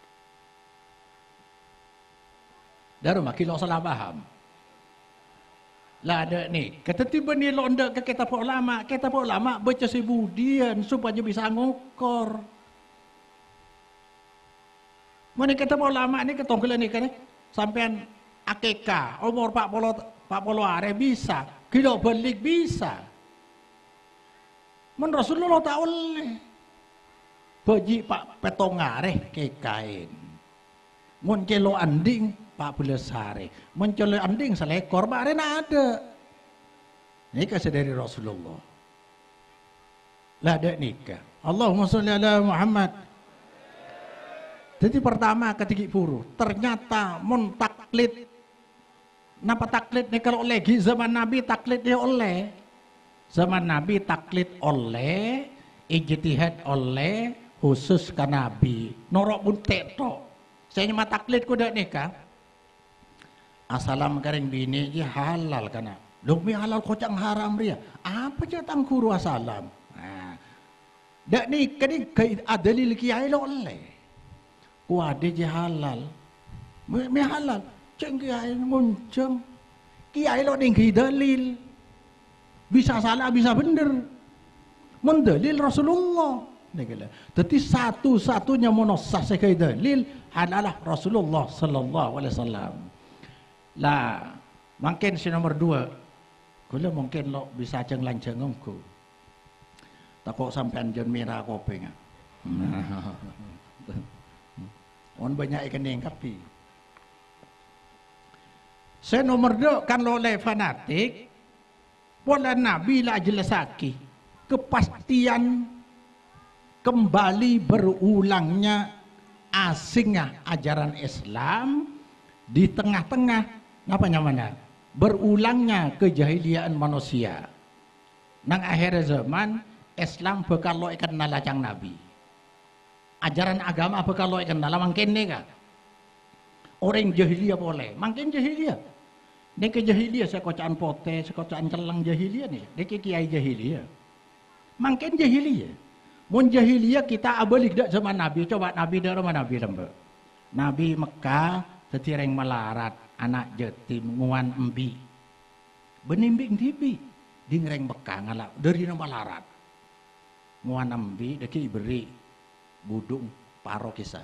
Daru maki lo salah paham. Lah ada ni, kata tiba ni lo ndak ke kitab ulama, kitab ulama baca sebudian supaya bisa ngukor. Mana kitab ulama ni ketong kala ni kan sampean akeka umur empat puluh empat puluh hari bisa, kilo balik bisa. Men Rasulullah tak oleh. Baji pak petongare ke kain. Mun kilo anding pak belas hari. Mun kilo anding selekor bare ada. Nikah dari Rasulullah. Lah ada nikah. Allahumma sholli ala Muhammad. Jadi pertama ketika puru, ternyata mun taklid. Napa taklid nih kalau lagi zaman Nabi taklid dia oleh. Zaman Nabi taklid oleh, ijtihad oleh, khusus ke Nabi. Norok pun tetok. Saya nyama taklid kuda nikah. Asalam kering bini je halal kana. Lumi halal kocang haram dia. Apa je tang guru asalam? Nah. Dak nikah ni kai adalil kiai lo oleh. Kuade je halal. Me halal. Ceng kiai ngonceng. Kiai lo ning dalil. Bisa salah, bisa bener. Mendalil Rasulullah. Jadi satu-satunya monosah sekai dalil adalah Rasulullah sallallahu alaihi wasallam. Lah, mungkin si nomor dua. Kula mungkin lo bisa ceng lanceng ngomku. Takut sampean jon merah kopi nga. On banyak ikan yang kapi. Saya nomor dua kan lo le fanatik. Wala Nabi lah jelasaki kepastian kembali berulangnya asingnya ajaran Islam di tengah-tengah apa namanya berulangnya kejahiliaan manusia. Nang akhir zaman Islam bakal lo ikan nalacang Nabi. Ajaran agama bakal lo ikan nalang mungkin nih kan. Orang jahiliyah boleh, mungkin jahiliyah. Niki jahiliyah sekocaan pote, sekocaan celang jahiliyah nih. Niki kiai jahiliyah. Mungkin jahiliyah. Mun jahiliyah kita abalik dak zaman Nabi. Coba Nabi dak mana Nabi lembe. Nabi Mekah tetireng melarat anak jetim nguan embi. Benimbing tibi di ngereng Mekah ngalak dari nama melarat. Nguan embi deki beri budung paro kisah.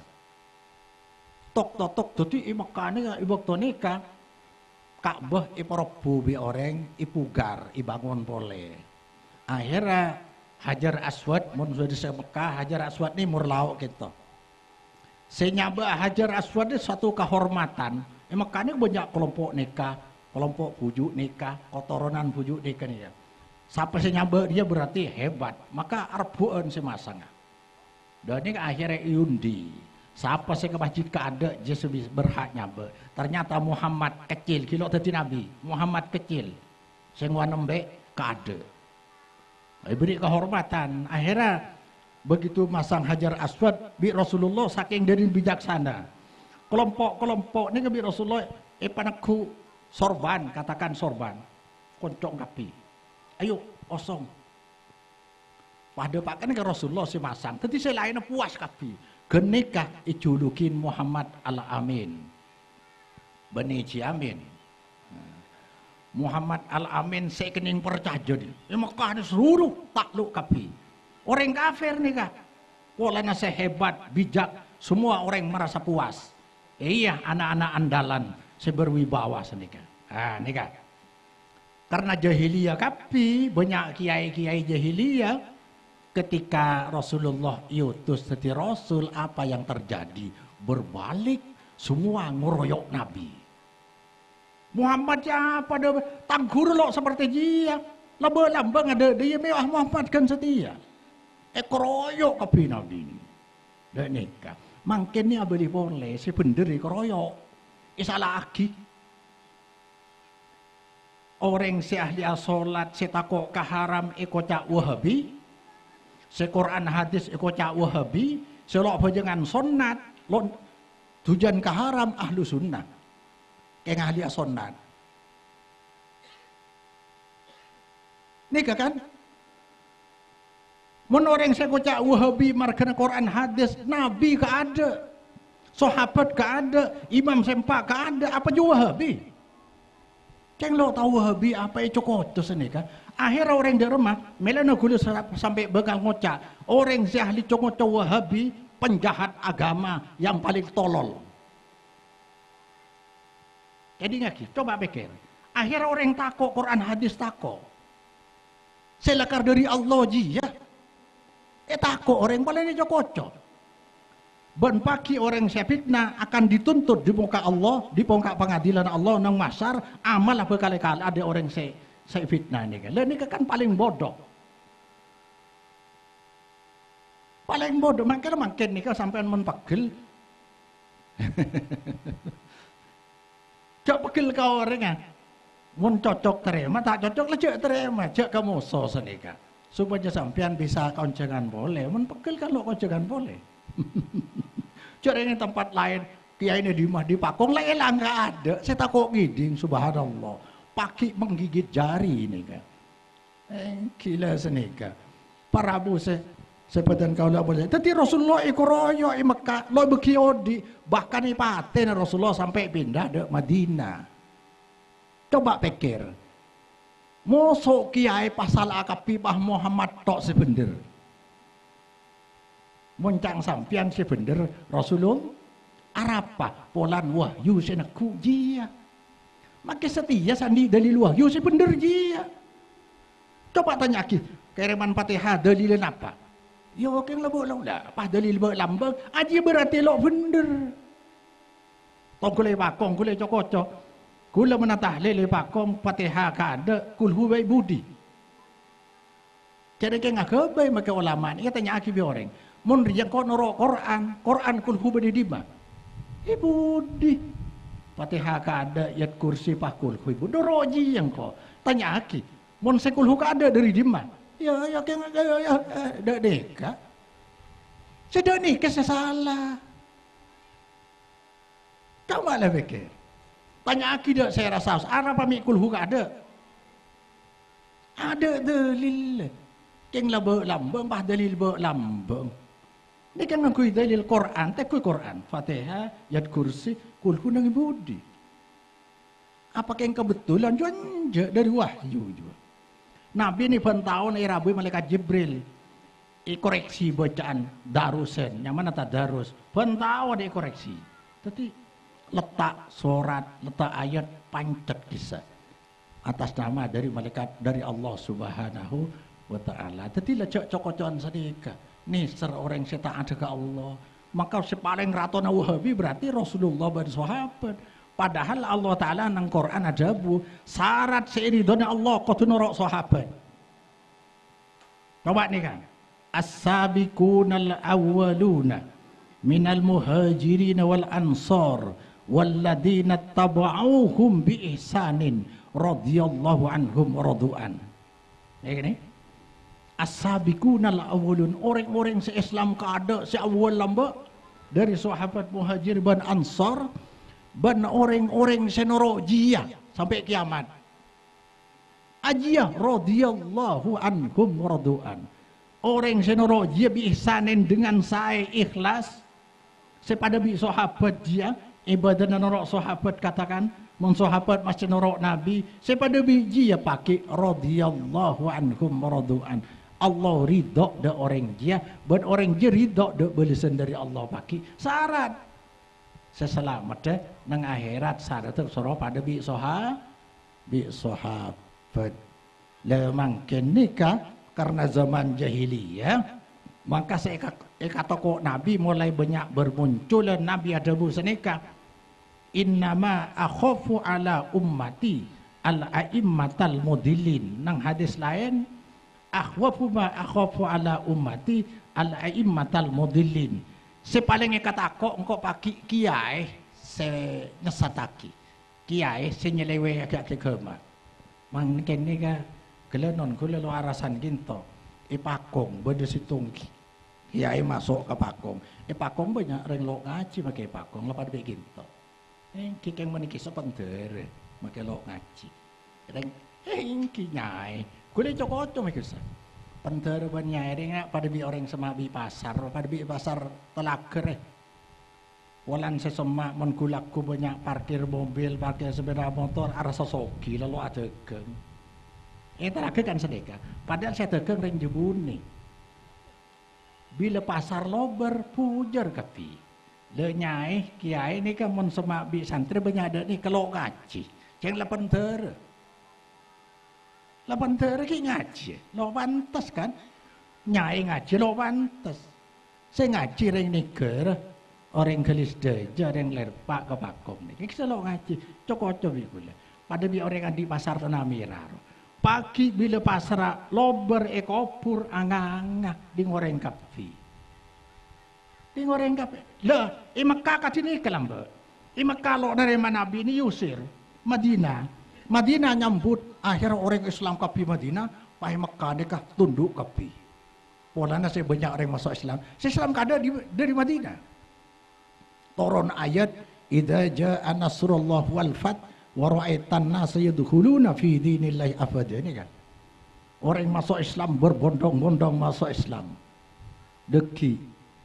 Tok tok tok dadi Mekah ni ibak tonika. Ka'bah iparobu bi orang ipugar ibangun boleh. Akhirnya Hajar Aswad mun sudah di Mekah Hajar Aswad ni murlau kita. Senyaba Hajar Aswad ni satu kehormatan. E Mekah ni banyak kelompok nikah, kelompok pujuk nikah, kotoronan pujuk nikah ni. Sampai senyaba dia berarti hebat. Maka arbuan si masang. Dan ini akhirnya iundi. Siapa saya ke masjid ke ada je berhak nyaba. Ternyata Muhammad kecil kilo tadi Nabi. Muhammad kecil. Saya nguan nembek ke ada. Beri kehormatan. Akhirnya begitu masang Hajar Aswad bi Rasulullah saking dari bijaksana. Kelompok-kelompok ni bi Rasulullah eh panakku sorban katakan sorban. Koncok kapi. Ayo osong. Pada pakan ke Rasulullah si masang. Tadi saya lain puas kapi. Kenikah ijulukin Muhammad Al-Amin. Bani Amin. Muhammad Al-Amin sekening percaya di. Ya Mekah ni seluruh takluk kapi. Orang kafir ni kah? Walana sehebat, bijak, semua orang merasa puas. Iya anak-anak andalan seberwibawa senika. Ah nikah. Karena jahiliyah kapi, banyak kiai-kiai jahiliyah. Ketika Rasulullah diutus jadi Rasul, apa yang terjadi? Berbalik, semua ngeroyok Nabi. Muhammad ya pada tanggur lo seperti dia. Lamba-lambang ada dia mewah Muhammad kan setia. Eh keroyok kapi Nabi ini. Dan nikah. Mungkin ni abadi boleh si pendiri keroyok. Isalah aki. Orang si ahli solat, si takok kaharam, ikocak wahabi. Se Quran hadis iko cak wahabi, selok bajengan sunnat, lo tujuan ke haram ahlu sunnah. Kayak ahli sunnat. Nikah kan? Mun orang saya cak wahabi markana Quran hadis, Nabi ke ada. Sahabat gak ada, Imam Sempak gak ada, apa juga Wahabi? Ceng lo tahu Wahabi apa itu koto sini kan? Akhir orang di rumah, melana gula sampai bekal ngocak, orang si ahli cokoto Wahabi penjahat agama yang paling tolol. Jadi ngaki, coba pikir. Akhir orang takut Quran hadis takut. Selakar dari Allah ji ya. Eh takut orang paling cokoto. Ben pagi orang saya fitnah akan dituntut di muka Allah, di muka pengadilan Allah nang masar, amal berkali-kali ada orang saya saya fitnah ni kan. Lah ni kan paling bodoh. Paling bodoh makin makin ni kan sampai men pegel. Cok pegel kau orang kan. Mun cocok terima, tak cocok lah cok terima, cok kamu so senika. Supaya sampean bisa koncengan boleh, mun pegel kalau koncengan boleh. Cok ini tempat lain, kiai ini di mah di Pakong lah elang nggak ada. Saya takut giding, subhanallah. Paki menggigit jari ini kan. Eh, gila senika. Para abu se sepedan kau lah boleh. Tapi Rasulullah ikoroyo i Mekah, lo bekiodi bahkan i paten Rasulullah sampai pindah ke Madinah. Coba pikir. Mosok kiai pasal akapi bah Muhammad tok sebener. Moncang sampian sebener Rasulullah Arapa polan wahyu senaku jia. Maka setia sandi dalil wahyu si bener dia. Coba tanya ki, kereman Fatihah dalilin apa? Ya oke lebok lah, pas dalil lebok lambang, aja berarti lo bener. Tong kule pakong kule cokocok, kule menatah lele pakong Fatihah kada kulhu baik budi. Jadi kayak nggak kebaik maka ulama ini tanya aki bi orang, mun riang kau norok Quran, Quran kulhu badi dima, ibu di. Fatihah kada yat kursi pakul ibu doroji yang kau tanya aki mon sekulhu kada dari dimana ya ya ya ya ya dak deka sudah nih kes salah kau malah pikir tanya aki dak saya rasa arah pamik kulhu kada ada dalil keng labo lambang bah dalil bo lambang ini kan ngakui dalil Quran tak kui Quran Fatihah yat kursi kulhu nang budi. Apakah yang kebetulan juga dari wahyu juga. Nabi ini pentahun era Rabu malaikat Jibril i koreksi bacaan darusen, yang mana tak darus. Pentahun di koreksi. Tapi letak surat, letak ayat pancet kisah atas nama dari malaikat dari Allah Subhanahu wa taala. Tapi lah cok-cokocan sedika. Nih seorang yang taat ke Allah. Maka si paling ratona Wahabi berarti Rasulullah dan sahabat. Padahal Allah Ta'ala nang Quran ada bu syarat seiridona Allah kudu norok sahabat. Coba nih kan. As-sabiqunal awwaluna minal muhajirin wal ansar walladzina tabauhum bi ihsanin radhiyallahu anhum radu'an. Ya gini. As-sabiqunal awwalun orang-orang se-Islam kada se-awwal lamba dari sahabat muhajir dan ansar dan orang-orang senoro jia sampai kiamat. Ajiyah radhiyallahu anhum radu'an. Orang senoro jia bi ihsanin dengan saya ikhlas sepada bi sahabat dia ibadah norok sahabat katakan mun sahabat masih norok nabi sepada bi jia pakai radhiyallahu anhum radu'an. Allah ridho da orang dia, dan orang dia ridho da balasan dari Allah pakai syarat seselamat deh nang akhirat syarat tu soro pada bi soha bi sahabat. Lah mungkin nikah karena zaman jahiliyah maka saya kata kok Nabi mulai banyak bermunculan Nabi ada bu senika innama akhafu ala ummati al aimmatal mudillin nang hadis lain akhwafu ma akhafu ala ummati al aimmatal mudillin. Se paling kata kok engkau paki kiai se nyesataki kiai se nyelewe agak kegema mungkin ni ka gelenon kula lo arasan ginto ipakong bade situng kiai masuk ke pakong ipakong banyak reng lo ngaji pakai pakong lepas be ginto eh kikeng meniki sepenter make lo ngaji reng eh kiai kula cokot make sa pentera banyak ring pada bi orang semabi pasar pada bi pasar telaker Walan sesemak mengkulakku banyak parkir mobil, parkir sepeda motor, arah sosoki lalu ada geng. Eh terakhir kan sedekah. Padahal saya tegeng ring jebuni. Bila pasar lober pujar kapi. Le nyai kiai ni kan mun semak bi santri banyak ada ni kalau ngaji. Jangan lapan tera. Lapan tera ki ngaji. Lo pantas kan? Nyai ngaji lo pantas. Saya ngaji ring niker. Orang kelis deja, orang lerpak ke pakom ni. Kita selalu ngaji, cokok-cokok bila. Pada bi orang di pasar tanah merah. Pagi bila pasar lober ekopur anganga di ngoreng kapi. Di ngoreng kapi. Lah, imakka kat ini kelamba. Imakka lo dari mana Nabi ini Yusir, Madinah. Madinah nyambut akhir orang Islam kapi Madinah. Pai Mekah dekah tunduk kapi. Polanya saya banyak orang masuk Islam. Saya Islam kada di, dari Madinah. Turun ayat idza jaa nasrullah wal fath wa ra'aitan nasa yadkhuluna fi dinillahi afwaja ini kan. Orang masuk Islam berbondong-bondong masuk Islam. Deki.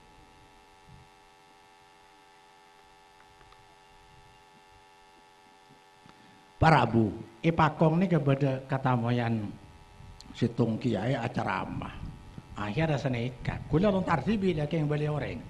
Para bu, ipakong ni kepada kata moyan situng kiai acara amah. Akhir rasa nekat. Kula lontar tibi dah yang beli orang.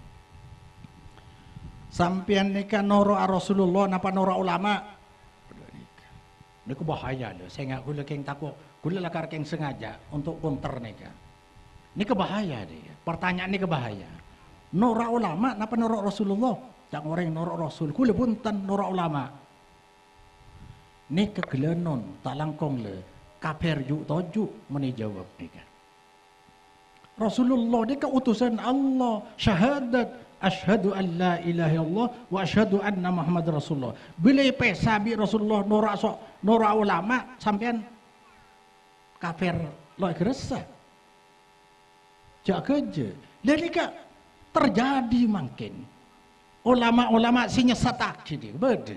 Sampian nikah noro Rasulullah napa noro ulama. Ini bahaya loh. Saya nggak gula keng takut. Gula lakar keng sengaja untuk counter nikah. Ini kebahaya dia. Pertanyaan ini kebahaya. Noro ulama napa noro Rasulullah? Jangan orang noro Rasul. Gula punten noro ulama. Ini kegelenon tak langkong le. Kaper juk tojuk menijawab nikah. Rasulullah dia keutusan Allah. Syahadat. Asyhadu an la ilaha illallah wa asyhadu anna Muhammad Rasulullah. Bila pesa bi Rasulullah norak sok norak ulama sampean kafir lo kerasa. Jak kerja. Dan ini terjadi makin. Ulama-ulama si nyesat dia beda.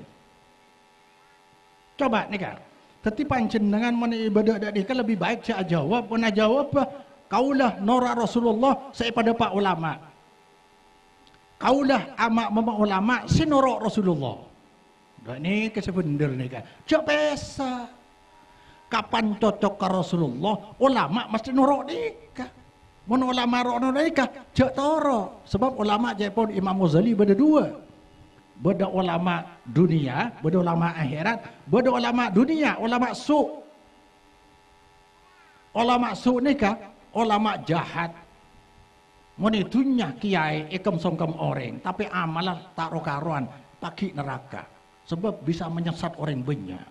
Coba nih kan. Tetapi panjenengan mana ibadah dak kan lebih baik saya jawab, pernah jawab kaulah norak Rasulullah saya pada pak ulama. Kaulah amak mama ulama si norok Rasulullah. Dah ni kesebenar ni kan. Cak pesa. Kapan cocok ke Rasulullah, ulama mesti norok nikah. Mun ulama norok nikah, cak toro. Sebab ulama Jepun Imam Ghazali beda dua. Beda ulama dunia, beda ulama akhirat, beda ulama dunia, ulama su. Ulama su nikah, ulama jahat. Monitunya kiai ikam songkam orang, tapi amalah tak rokaruan pagi neraka, sebab bisa menyesat orang banyak.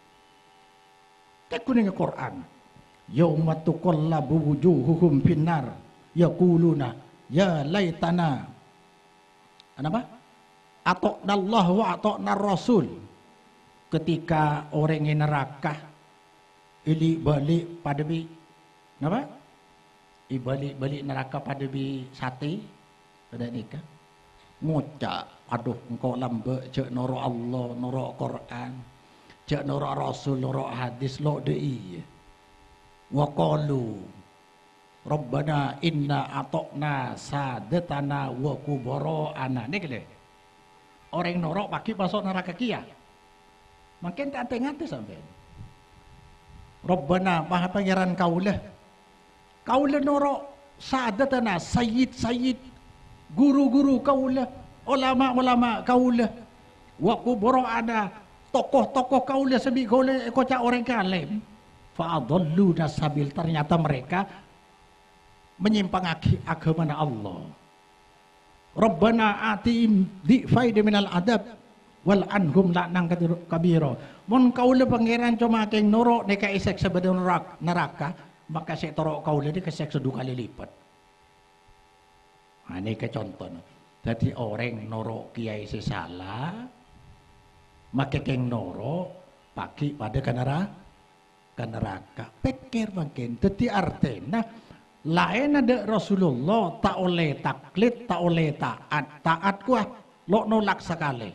Tekuning Quran, yauma tuqallabu wujuhuhum finnar, yaquluna ya laitana. Apa? Ata'nallahu wa ata'nar rasul. Ketika orang yang neraka, ili balik pada bi, apa? Ibalik-balik neraka pada bi sate pada nikah ngucap aduh engkau lambat cek noro Allah noro Quran cek noro Rasul noro hadis lo dei wa qalu rabbana inna atokna sadatana wa kubara'ana ni kele orang norok pagi masuk neraka kia makin tak ngate sampai rabbana maha pangeran kaulah kaulah norok sadatana sayyid-sayyid guru-guru kaulah ulama-ulama kaulah wa kubara'ana tokoh-tokoh kaulah sebi kaulah kocak orang kalim fa'adallu nasabil ternyata mereka menyimpang agama Allah. Rabbana atim di'faid minal adab wal anhum la'nang kabira. Mun kaulah pangeran cuma keng norok neka isek sebeda neraka maka saya torok kaulah dia kesek dua kali lipat. Nah, ini ke contoh. Jadi orang norok kiai sesalah maka keng norok pagi pada kanara neraka. Pikir makin. Jadi artinya lain ada Rasulullah tak oleh taklid, tak oleh taat. Taat kuah lo nolak sekali.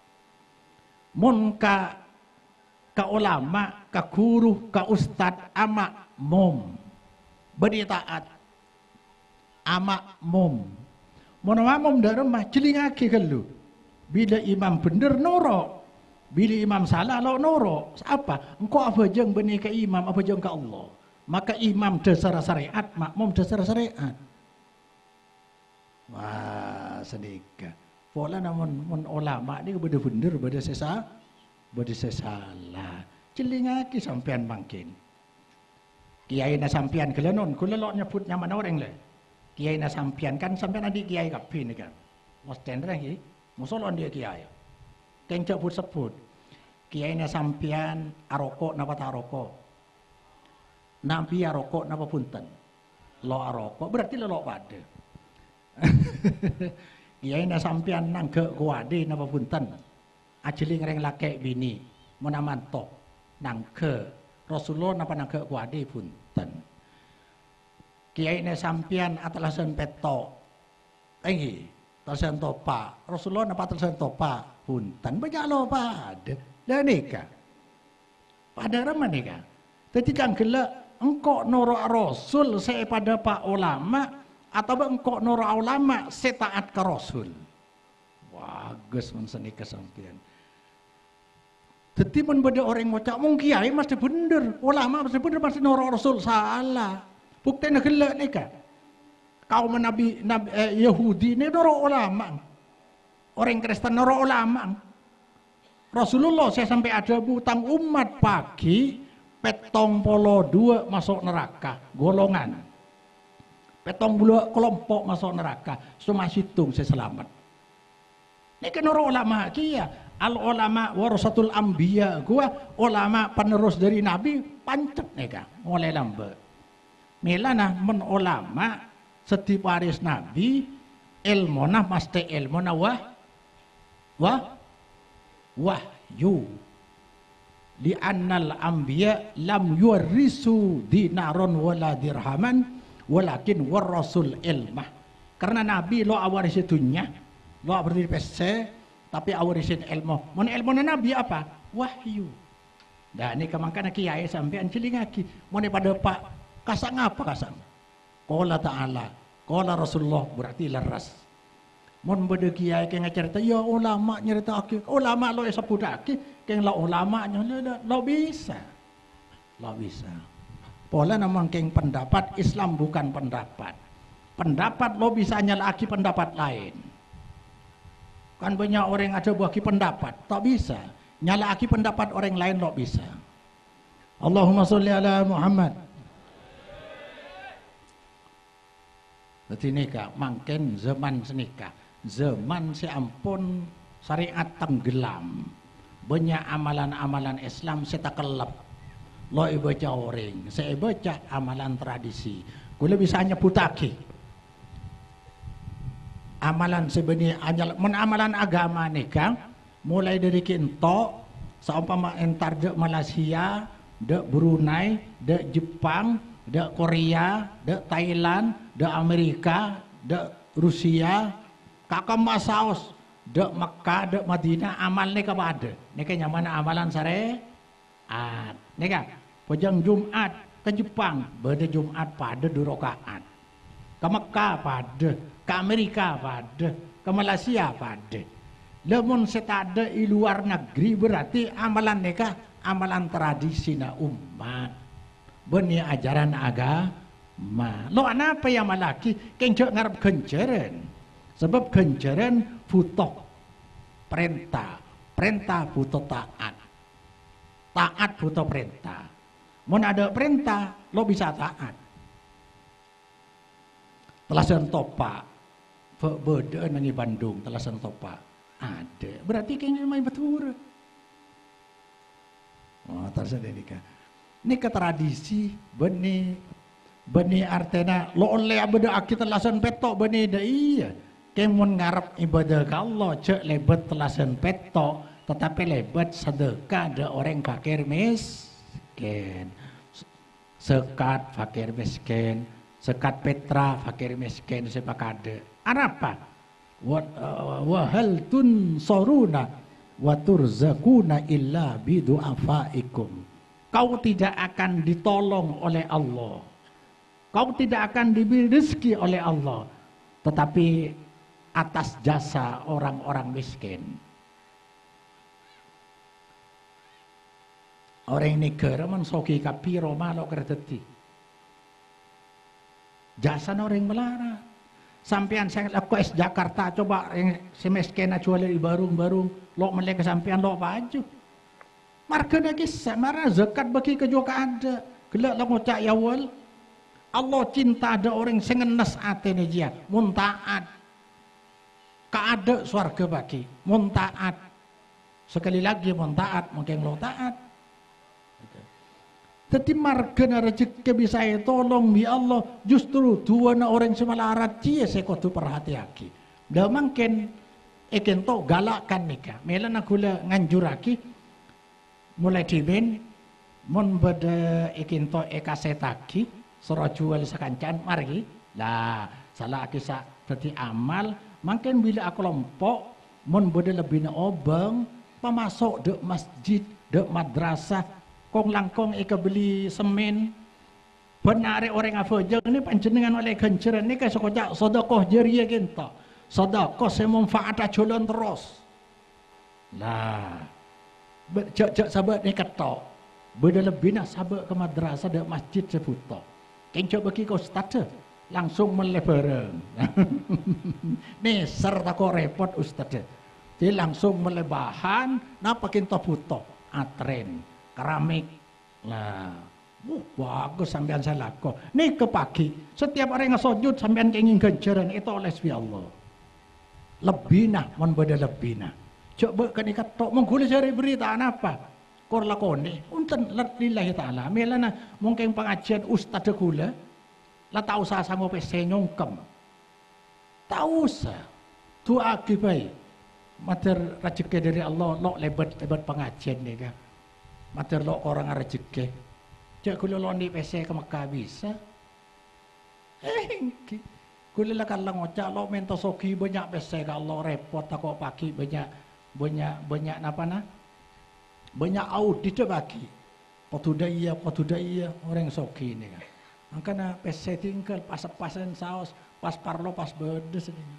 Mun ka ka ulama, ka guru, ka ustad, ama mum. Beri taat. Ama mum. Mun mum dari rumah jelingaki kalau. Bila imam bener norok, bila imam salah lo norok. Apa? Engkau apa jeng benih ke imam, apa jeng ke Allah. Maka imam dasar syariat, makmum dasar syariat. Wah, sedikit. Pola namun mun ulama ni beda bener, beda sesa, beda sesalah. Celingaki sampean mangkin. Kiai na sampean kelenon, kula lo nyebut nyaman orang le. Kiai na sampean kan sampean adik kiai kapi ni kan. Mas tendreng hi, musolon dia kiai. Keng sebut sebut. Kiai na sampean arokok napa ta arokok. Nabi arokok napa punten. Lo arokok berarti lo pada. Kiai na sampean nangge kuade napa punten. Ajeli ngereng laki bini menamanto nangge Rasulullah napa nangge kuade punten. Kiai na sampean atlasan peto. Enggi, atlasan topa. Rasulullah napa atlasan topa punten. Banyak lo pada. Lah nika. Pada ramah nika. Ketika gelak engkau noro Rasul saya pada pak ulama atau engkau noro ulama saya taat ke Rasul. Bagus menseni kesampian. Jadi mun beda orang ngocak mung kiai mesti bener, ulama mesti bener, mesti noro Rasul salah. Buktinya gelak nika. Kaum nabi, nabi eh, Yahudi ini noro ulama. Orang Kristen noro ulama. Rasulullah saya sampai ada butang umat pagi petong polo dua masuk neraka golongan. Petong dua kelompok masuk neraka. Semua hitung saya selamat. Ini kan orang ulama kia. Al ulama warasatul anbiya. Gua ulama penerus dari nabi pancet nih kan. Mulai lambat. Melana men ulama setiap waris nabi ilmona pasti ilmona wah wah wahyu. Di annal anbiya lam yuwarisu dinaron wala dirhaman walakin warasul ilmah. Karena nabi lo awarisi dunya, lo awarisi pese, tapi awarisin ilmu. Mun ilmu nabi apa? Wahyu. Dan ini kemangkana kiai sampean celingaki. Mun pada pak kasang apa kasang? Qala ta'ala, qala Rasulullah berarti leras. Mun beda kiai ke ngacerita ya ulama nyerita aki, ulama lo esapudaki, keng lo ulama nyala lo bisa. Lo bisa. Pola namang keng pendapat Islam bukan pendapat. Pendapat lo bisa nyalaki pendapat lain. Kan banyak orang ada bagi pendapat, tak bisa. Nyalaki pendapat orang lain lo bisa. Allahumma sholli ala Muhammad. Jadi nikah, mangken zaman senikah, zaman seampun syariat tenggelam, banyak amalan-amalan Islam saya kelep, lo baca orang, saya baca amalan tradisi, gue bisa nyebut lagi, amalan sebenarnya, menamalan agama nikah, mulai dari kinto, seumpama entar dek Malaysia, dek Brunei, dek Jepang, dek Korea, dek Thailand, dek Amerika, dek Rusia, kakak masaos, dek Mekah, dek Madinah, amal ni kepada. Ni kan nyaman amalan syariat. Ni kan, pojang Jumat ke Jepang, beda Jumat pada dua rakaat. Ke Mekah pada, ke Amerika pada, ke Malaysia pada. Lemun setada di luar negeri berarti amalan ni kan amalan tradisi na umat. Benih ajaran agama. Lo apa yang malaki? Kenjok ngarep genjeren. Sebab genjeren butuh perintah. Perintah butuh taat. Taat butuh perintah. Mau ada perintah, lo bisa taat. Telasan topa. Beda nangi Bandung, telasan topa. Ada. Berarti kayaknya main betul. Oh, terus ada nikah. Ini ke tradisi benih benih artena lo oleh abada kita telasan petok benih dah iya kemun ngarep ibadah ke Allah cek lebet telasan petok tetapi lebet sedekah ada orang fakir miskin sekat fakir miskin sekat petra fakir miskin sepakade apa wahal tun soruna waturzakuna illa bidu'afaikum. Kau tidak akan ditolong oleh Allah. Kau tidak akan diberi rezeki oleh Allah. Tetapi atas jasa orang-orang miskin. Orang negara mensoki kapiro malok krediti. Jasa orang melarat. Sampean saya laku es Jakarta coba yang si miskin jual di barung-barung, lo melek sampean lo baju. Marga lagi sama zakat bagi kejuka ada. Gelak lo ngocak yawal. Allah cinta ada orang sengenes atene dia, muntaat. Kaada swarga bagi, muntaat. Sekali lagi muntaat, mungkin lo taat. Jadi marga rezeki bisa tolong bi Allah justru dua na orang semalarat cia saya kudu perhatiaki. Dah mungkin eken to galakkan nika. Melan aku la nganjuraki mulai diben mon beda eken to ekasetaki sura jual sakancan mari lah salah kisah berarti amal mungkin bila aku lompok mon beda lebih na obeng pemasok dek masjid dek madrasah kong langkong eka beli semen benar orang afaja ini panjenengan oleh kenceran ini kasih kocak sodakoh jariah kita sodakoh semanfaat jalan terus lah jak-jak sahabat ni kata beda lebih nak sahabat ke madrasah dan masjid seputar kencok bagi kau ustaz langsung melebareng ni serta kau repot ustaz jadi langsung melebahan napa kita butuh atren keramik lah uh, bagus sampean saya laku nih ke pagi setiap orang yang sujud sampean ingin kenceran itu oleh sbi Allah lebih nah mon beda lebih nah coba kan ikat tok mengguli cari berita apa kor lakoni unten lillahi ta'ala melana mungkin pengajian ustaz gula lah tak usah sanggup pese nyongkem tak usah doa kibai mater rezeki dari Allah lo lebat lebat pengajian nih kan mater lo orang rezeki. Cak kulo londi P C ke Mekah bisa. Eh, kulo lah kalau ngocak lo mento soki banyak P C ke Allah repot takut pagi banyak banyak banyak apa na? Banyak audit bagi. Potuda iya, potuda iya orang soki ini kan. Makanya P C tinggal pas-pasan saus, pas parlo pas bedes ini.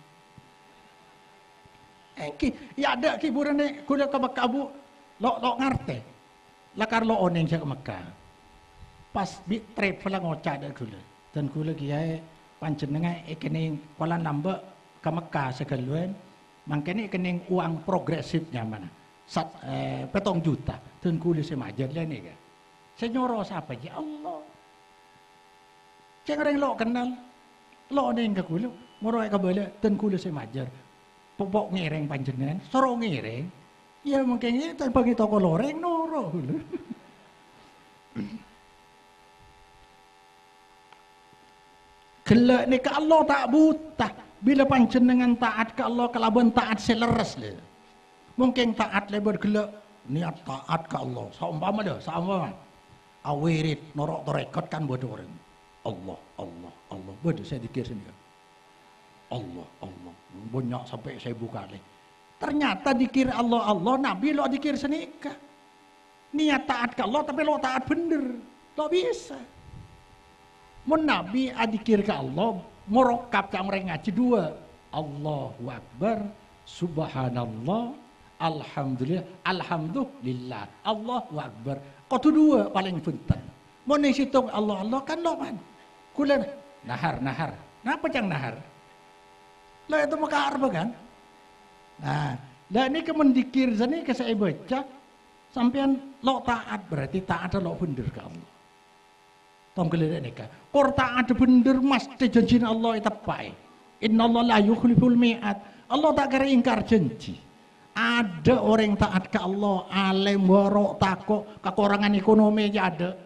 Eh, ya ada hiburan nih kulo ke Mekah bu, lo lo ngerti. Lakar lo oneng ke Mekah pas bi travel ngocak dak gula dan gula kiai panjenengan ekening Kuala Lumpur ke Mekah segaluen mangkene ekening uang progresifnya mana sat eh, petong juta dan gula semajar lah ni kan saya nyoro siapa ya Allah jangan lo kenal lo oneng ke gula ngoroi ke bala dan gula semajar popok ngereng panjenengan sorong ngereng ya mungkin itu bagi toko loreng noro. Gelak ni ke Allah tak buta. Bila panjenengan taat ke Allah kelaban taat seleres le. Mungkin taat lebar gelak niat taat ke Allah. Saumpama dah, saumpama. Awirit norok terekot kan buat orang. Allah, Allah, Allah. Bodoh saya dikir sini. Allah, Allah. Banyak sampai saya buka lagi. Ternyata dikir Allah Allah Nabi lo dikir senika niat taat ke Allah tapi lo taat bener lo bisa mun Nabi adikir ke Allah merokap yang orang ngaji dua Allahu Akbar Subhanallah Alhamdulillah Alhamdulillah Allahu Akbar kau tu dua paling penting mun hitung Allah Allah kan lo man kulan nahar nahar kenapa jangan nahar lo itu maka arba kan. Nah, dan ini kemendikir sini ke saya baca sampean lo taat berarti taat lo bener ke Allah. Tong kelihatan ni kan. Kor taat bener mesti janji Allah itu tepai. Inna Allah la yukhliful mi'at. Allah tak kira ingkar janji. Ada orang taat ke Allah, alim warok takok, kekurangan ekonomi aja ada.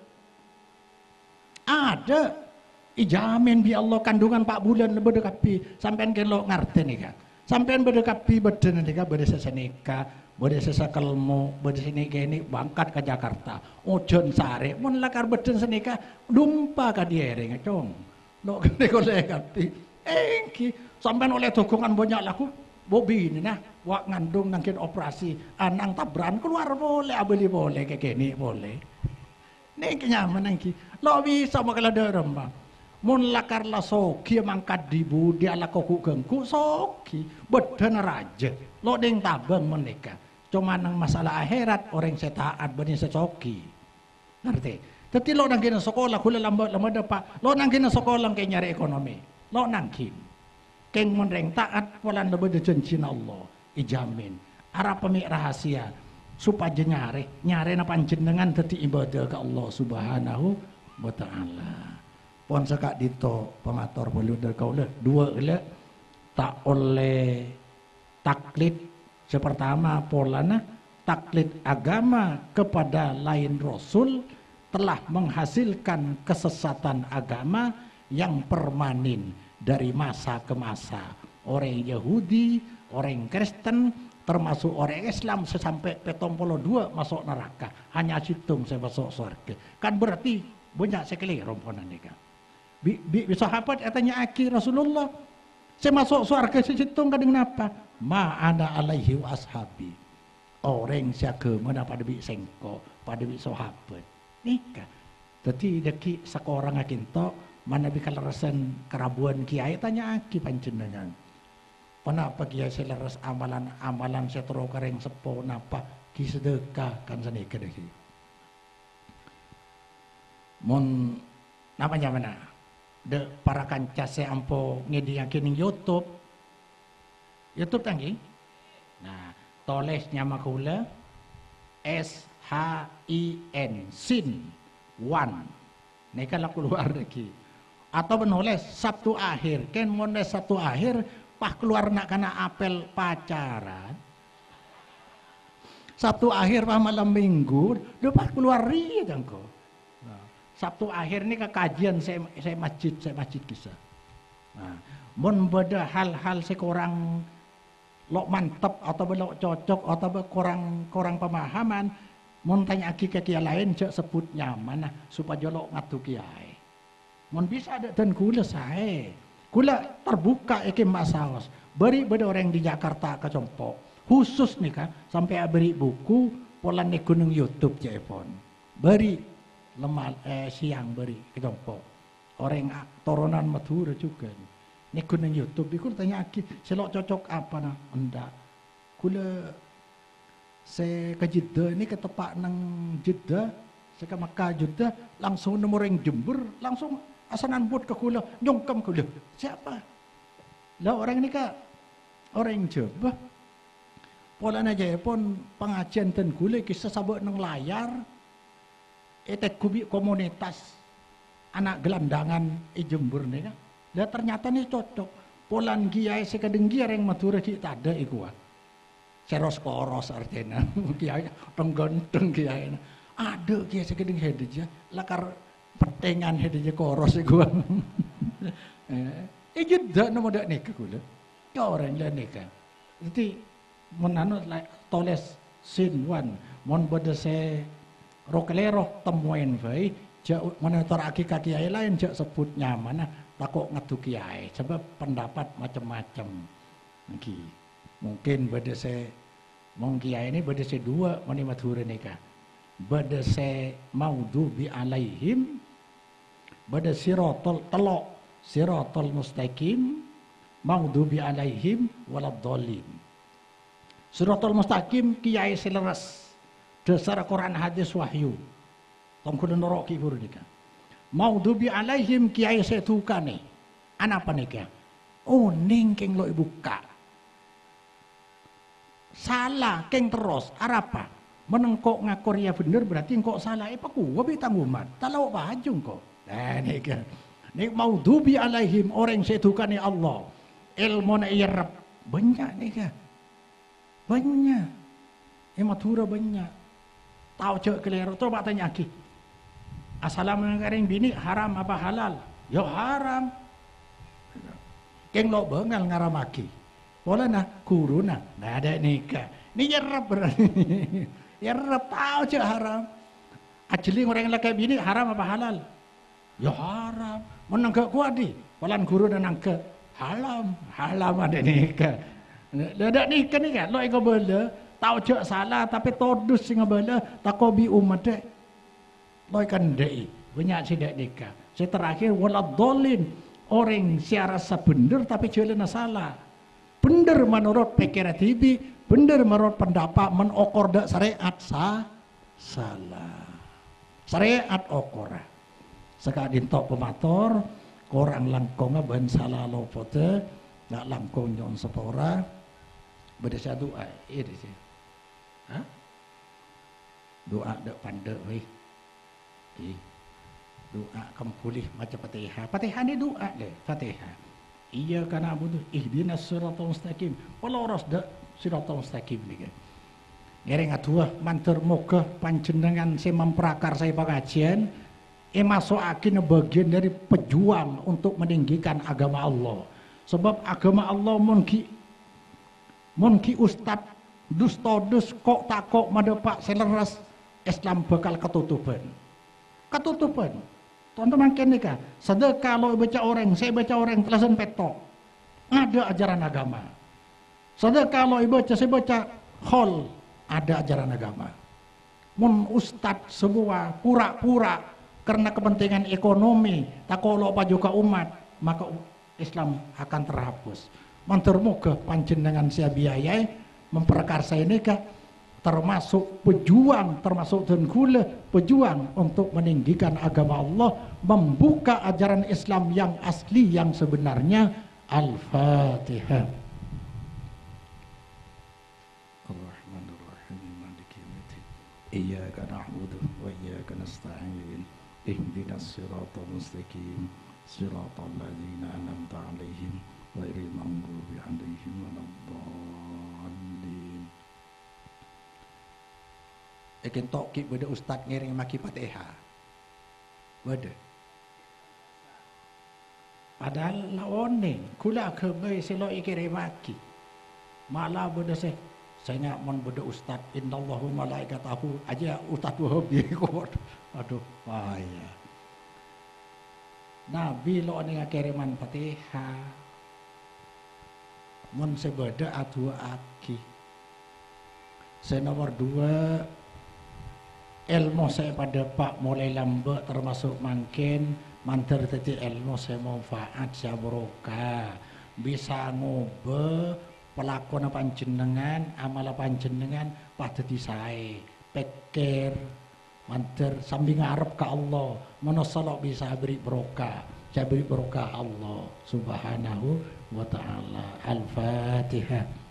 Ada. Ijamin bi Allah kandungan pak bulan lebih dekapi sampean ke lo ngerti nih kan. Sampean berdekapi beden nika bede sesenika, bede sesakelmu, bede senika ini bangkat ke Jakarta. Ojon sare, mun lakar beden senika dumpa ka diereng cong. Lo kene kole kapi. Engki sampean oleh dogongan banyak laku. Bobi ini nah, wak ngandung nangkin operasi, anang tabran keluar boleh, abeli boleh kayak gini boleh. Nih kenyaman engki. Lo bisa makala derem bang. Mun lakar la soki mangkat di budi ala koku gengku soki beden raja lo deng tabang menika cuma nang masalah akhirat orang saya taat benih secoki ngerti tapi lo nang kena sekolah kula lambat lambat pak lo nang kena sekolah kayak nyari ekonomi lo nang kin keng menreng taat polan lebih janji Allah ijamin arah pemik rahasia supaya nyari nyari na panjenengan teti ibadah ke Allah subhanahu wa ta'ala pon sekak dito pemator belu dari kau le dua le tak oleh taklid sepertama polana taklid agama kepada lain rasul telah menghasilkan kesesatan agama yang permanen dari masa ke masa orang Yahudi orang Kristen termasuk orang Islam sesampai petong puluh dua masuk neraka hanya situng saya masuk surga kan berarti banyak sekali romponan nikah Bi, bi, bi sahabat katanya aki Rasulullah saya masuk surga situng kadang napa ma ana alaihi wa ashabi orang siaga mana pada bi sengko pada bi sahabat nikah jadi deki sekorang akin to mana bi kalarasan kerabuan kiai tanya aki panjenengan kenapa kiai saya leres amalan-amalan saya terus kareng sepo napa ki sedekah kan senika deki mon namanya mana de para kanca saya ampo ngedi yakin YouTube YouTube tanggi nah tolesnya makula S H I N sin one ini kan aku keluar lagi atau menulis Sabtu akhir kan menulis Sabtu akhir pah keluar nak kena apel pacaran Sabtu akhir pah malam minggu lepas keluar ria jangko Sabtu akhir ini ke kajian saya, saya masjid, saya masjid kisah. Nah, mun beda hal-hal sekurang lo mantap atau lo cocok atau kurang kurang pemahaman, mun tanya aki ke kiai lain cek sebut nyaman nah, supaya lo ngatu kiai. Mun bisa ada dan kula saya, kula terbuka ekim masaos. Beri beda orang di Jakarta ke Compok, khusus nih kan sampai beri buku pola nih gunung YouTube cepon. Beri lemah eh, siang beri kelompok orang turunan Madura juga ini gunung YouTube aku tanya aki selok cocok apa nah enggak kula saya ke Jeddah ini ke tepak nang Jeddah saya ke Makkah Jeddah langsung nemu orang Jember langsung asanan buat ke kula nyongkem kula siapa lah orang ini kak orang Jawa pola aja pun pengajian dan kula kisah sabuk nang layar etek kubi komunitas anak gelandangan i Jember nih kan. Lah ternyata nih cocok. Polan kiai sekadeng kiai yang Madura kita ada iku. Seros koros artinya. Kiai tengganteng kiai. Ada kiai sekadeng hedeja lakar pertengan hedeja koros iku. Eh jeda nama dak nikah kula. Ya orang lain nikah. Jadi menanut toles sin one mon bade se rokelero temuin bayi, jak monitor aki kaki kiai lain jak sebut nyaman, takut ngadu kiai, sebab pendapat macam-macam. Mungkin beda se, mong kiai ini beda se dua, moni Madura nikah, beda se maudhu bi alaihim, beda sirotol telok, sirotol mustaqim, maudhu bi alaihim waladdolim. Sirotol mustaqim kiai seleras. Dasar Quran hadis wahyu tongkul norok kibur nikah maudhubi alaihim kiai setukane anak apa nikah oh ning keng lo buka salah keng terus arapa menengkok ngakor ya bener berarti engkok salah eh paku wabi tangguman talau baju kok nah nikah nik maudhubi alaihim orang setukane Allah ilmu na irab banyak nikah banyak eh Madura banyak tahu cek keliru tuh pak tanya aki assalamualaikum bini haram apa halal yo haram keng lo bengal ngaram aki boleh nah kuruna nah ada nikah ini nyerap berarti nyerap tahu cek haram ajli orang laki bini haram apa halal yo haram menangkap kuat di polan guru dan nangke halam halam ada nikah ada nikah nih kan lo ego boleh tahu cek salah tapi todus sing bala takobi umat dek loy kan dei banyak si dek nikah Saya terakhir waladhdallin, orang yang rasa benar tapi jalan salah. Benar menurut pikiran T V, benar menurut pendapat menokor dak syariat sah, salah. Syariat okor. Sekadin tok pemator, orang langkong ban salah lopote, nggak langkong nyon sepora. Berdasar doa, iya deh sih. Hah? Doa dak pandai, weh. Okay. Doa kamu pulih macam Fatihah. Fatihah ni doa deh, Fatihah. Iya kana butuh ihdinas siratal mustaqim. Walau ras dak siratal mustaqim ni kan. Ngereng atua mantur moga panjenengan saya memperakar saya pengajian, eh masuk akin bagian dari pejuang untuk meninggikan agama Allah. Sebab agama Allah mungkin mungkin ustad dus todus kok tak kok madepak seleras Islam bakal ketutupan. Ketutupan. Teman-teman kenika, sedekah kalau baca orang, saya baca orang telasan petok. Ada ajaran agama. Sedekah kalau baca, saya baca hol, ada ajaran agama. Mun ustad sebuah pura-pura karena kepentingan ekonomi, tak kalau juga umat, maka Islam akan terhapus. Mantur moga panjenengan sia biayai memperkarsa ini kah? Termasuk pejuang, termasuk dan gula pejuang untuk meninggikan agama Allah, membuka ajaran Islam yang asli yang sebenarnya. Al-Fatihah. Ar-Rahmanir-Rahim Maliki Yaumiddin. Iyyaka na'budu wa iyyaka nasta'in. Ihdinas siratal mustaqim. Siratal ladzina an'amta 'alaihim ghairil maghdubi 'alaihim waladdallin. Ekin tok ki beda ustad ngiring maki Fatihah. Beda. Padahal lawane, kula kebay selo ikire maki. Malah beda se saya nggak mon beda ustad innallahu malaikatahu aja ustad wahabi kok. Aduh, bahaya. Nabi lo ning kiriman Fatihah. Mon sebeda adu aki. Saya nomor dua, ilmu saya pada Pak mulai lambat termasuk makin mantar tadi ilmu saya manfaat saya barokah bisa ngobe pelakon panjenengan amal panjenengan pada di saya pikir mantar sambil ngarep ke Allah menosok bisa beri barokah saya beri barokah Allah subhanahu wa ta'ala. Al-Fatihah.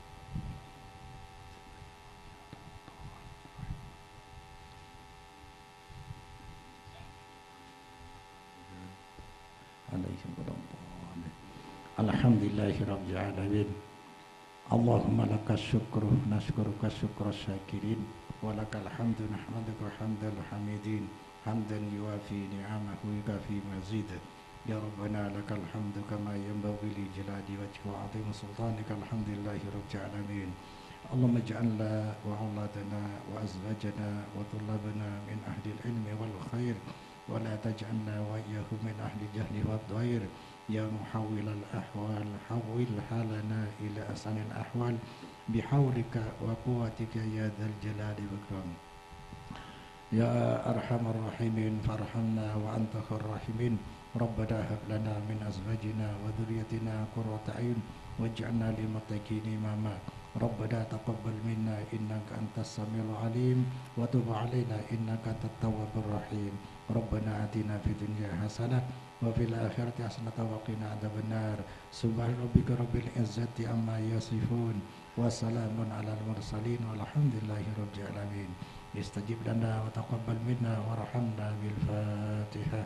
Alhamdulillahi rabbil alamin. Allahumma lakas syukru nashkuruka syukra syakirin wa lakal hamdu nahmaduka hamdal hamidin hamdan yuafi ni'amahu yukafi mazid. Ya Rabbana lakal hamdu kama yanbaghi li jalali wajhika wa 'azimi sultanika. Alhamdulillahi rabbil alamin. Allahumma ij'alna wa auladana wa azwajana wa tullabana min ahli al-ilmi wal khair wa la taj'alna wa iyyahum min ahli al-jahli wad dhair. Ya muhawwil al-ahwal hawwil halana ila ahsanil ahwal bihawlika wa quwwatika ya dzal jalali wal ikram. Ya arhamar rahimin farhamna wa anta khairur rahimin. Rabbana hab lana min azwajina wa dhurriyyatina qurrata a'yun waj'alna lil muttaqina imama. Rabbana taqabbal minna innaka antas samiul alim wa tub 'alaina innaka antat tawwabur rahim. Rabbana atina fid dunya hasanah wa fil akhirati hasanatan wa qina adzabannar. Subhana rabbika rabbil izzati amma yasifun wa salamun alal mursalin walhamdulillahi rabbil alamin. Istajib lana wa taqabbal minna warhamna bil Fatihah.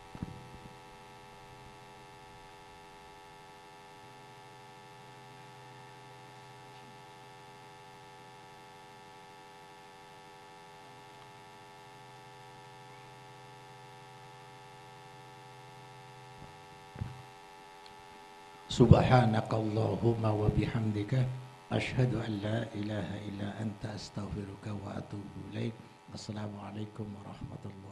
Subhanakallahumma wa bihamdika asyhadu an la ilaha illa anta astaghfiruka wa atubu ilaik. Assalamualaikum warahmatullahi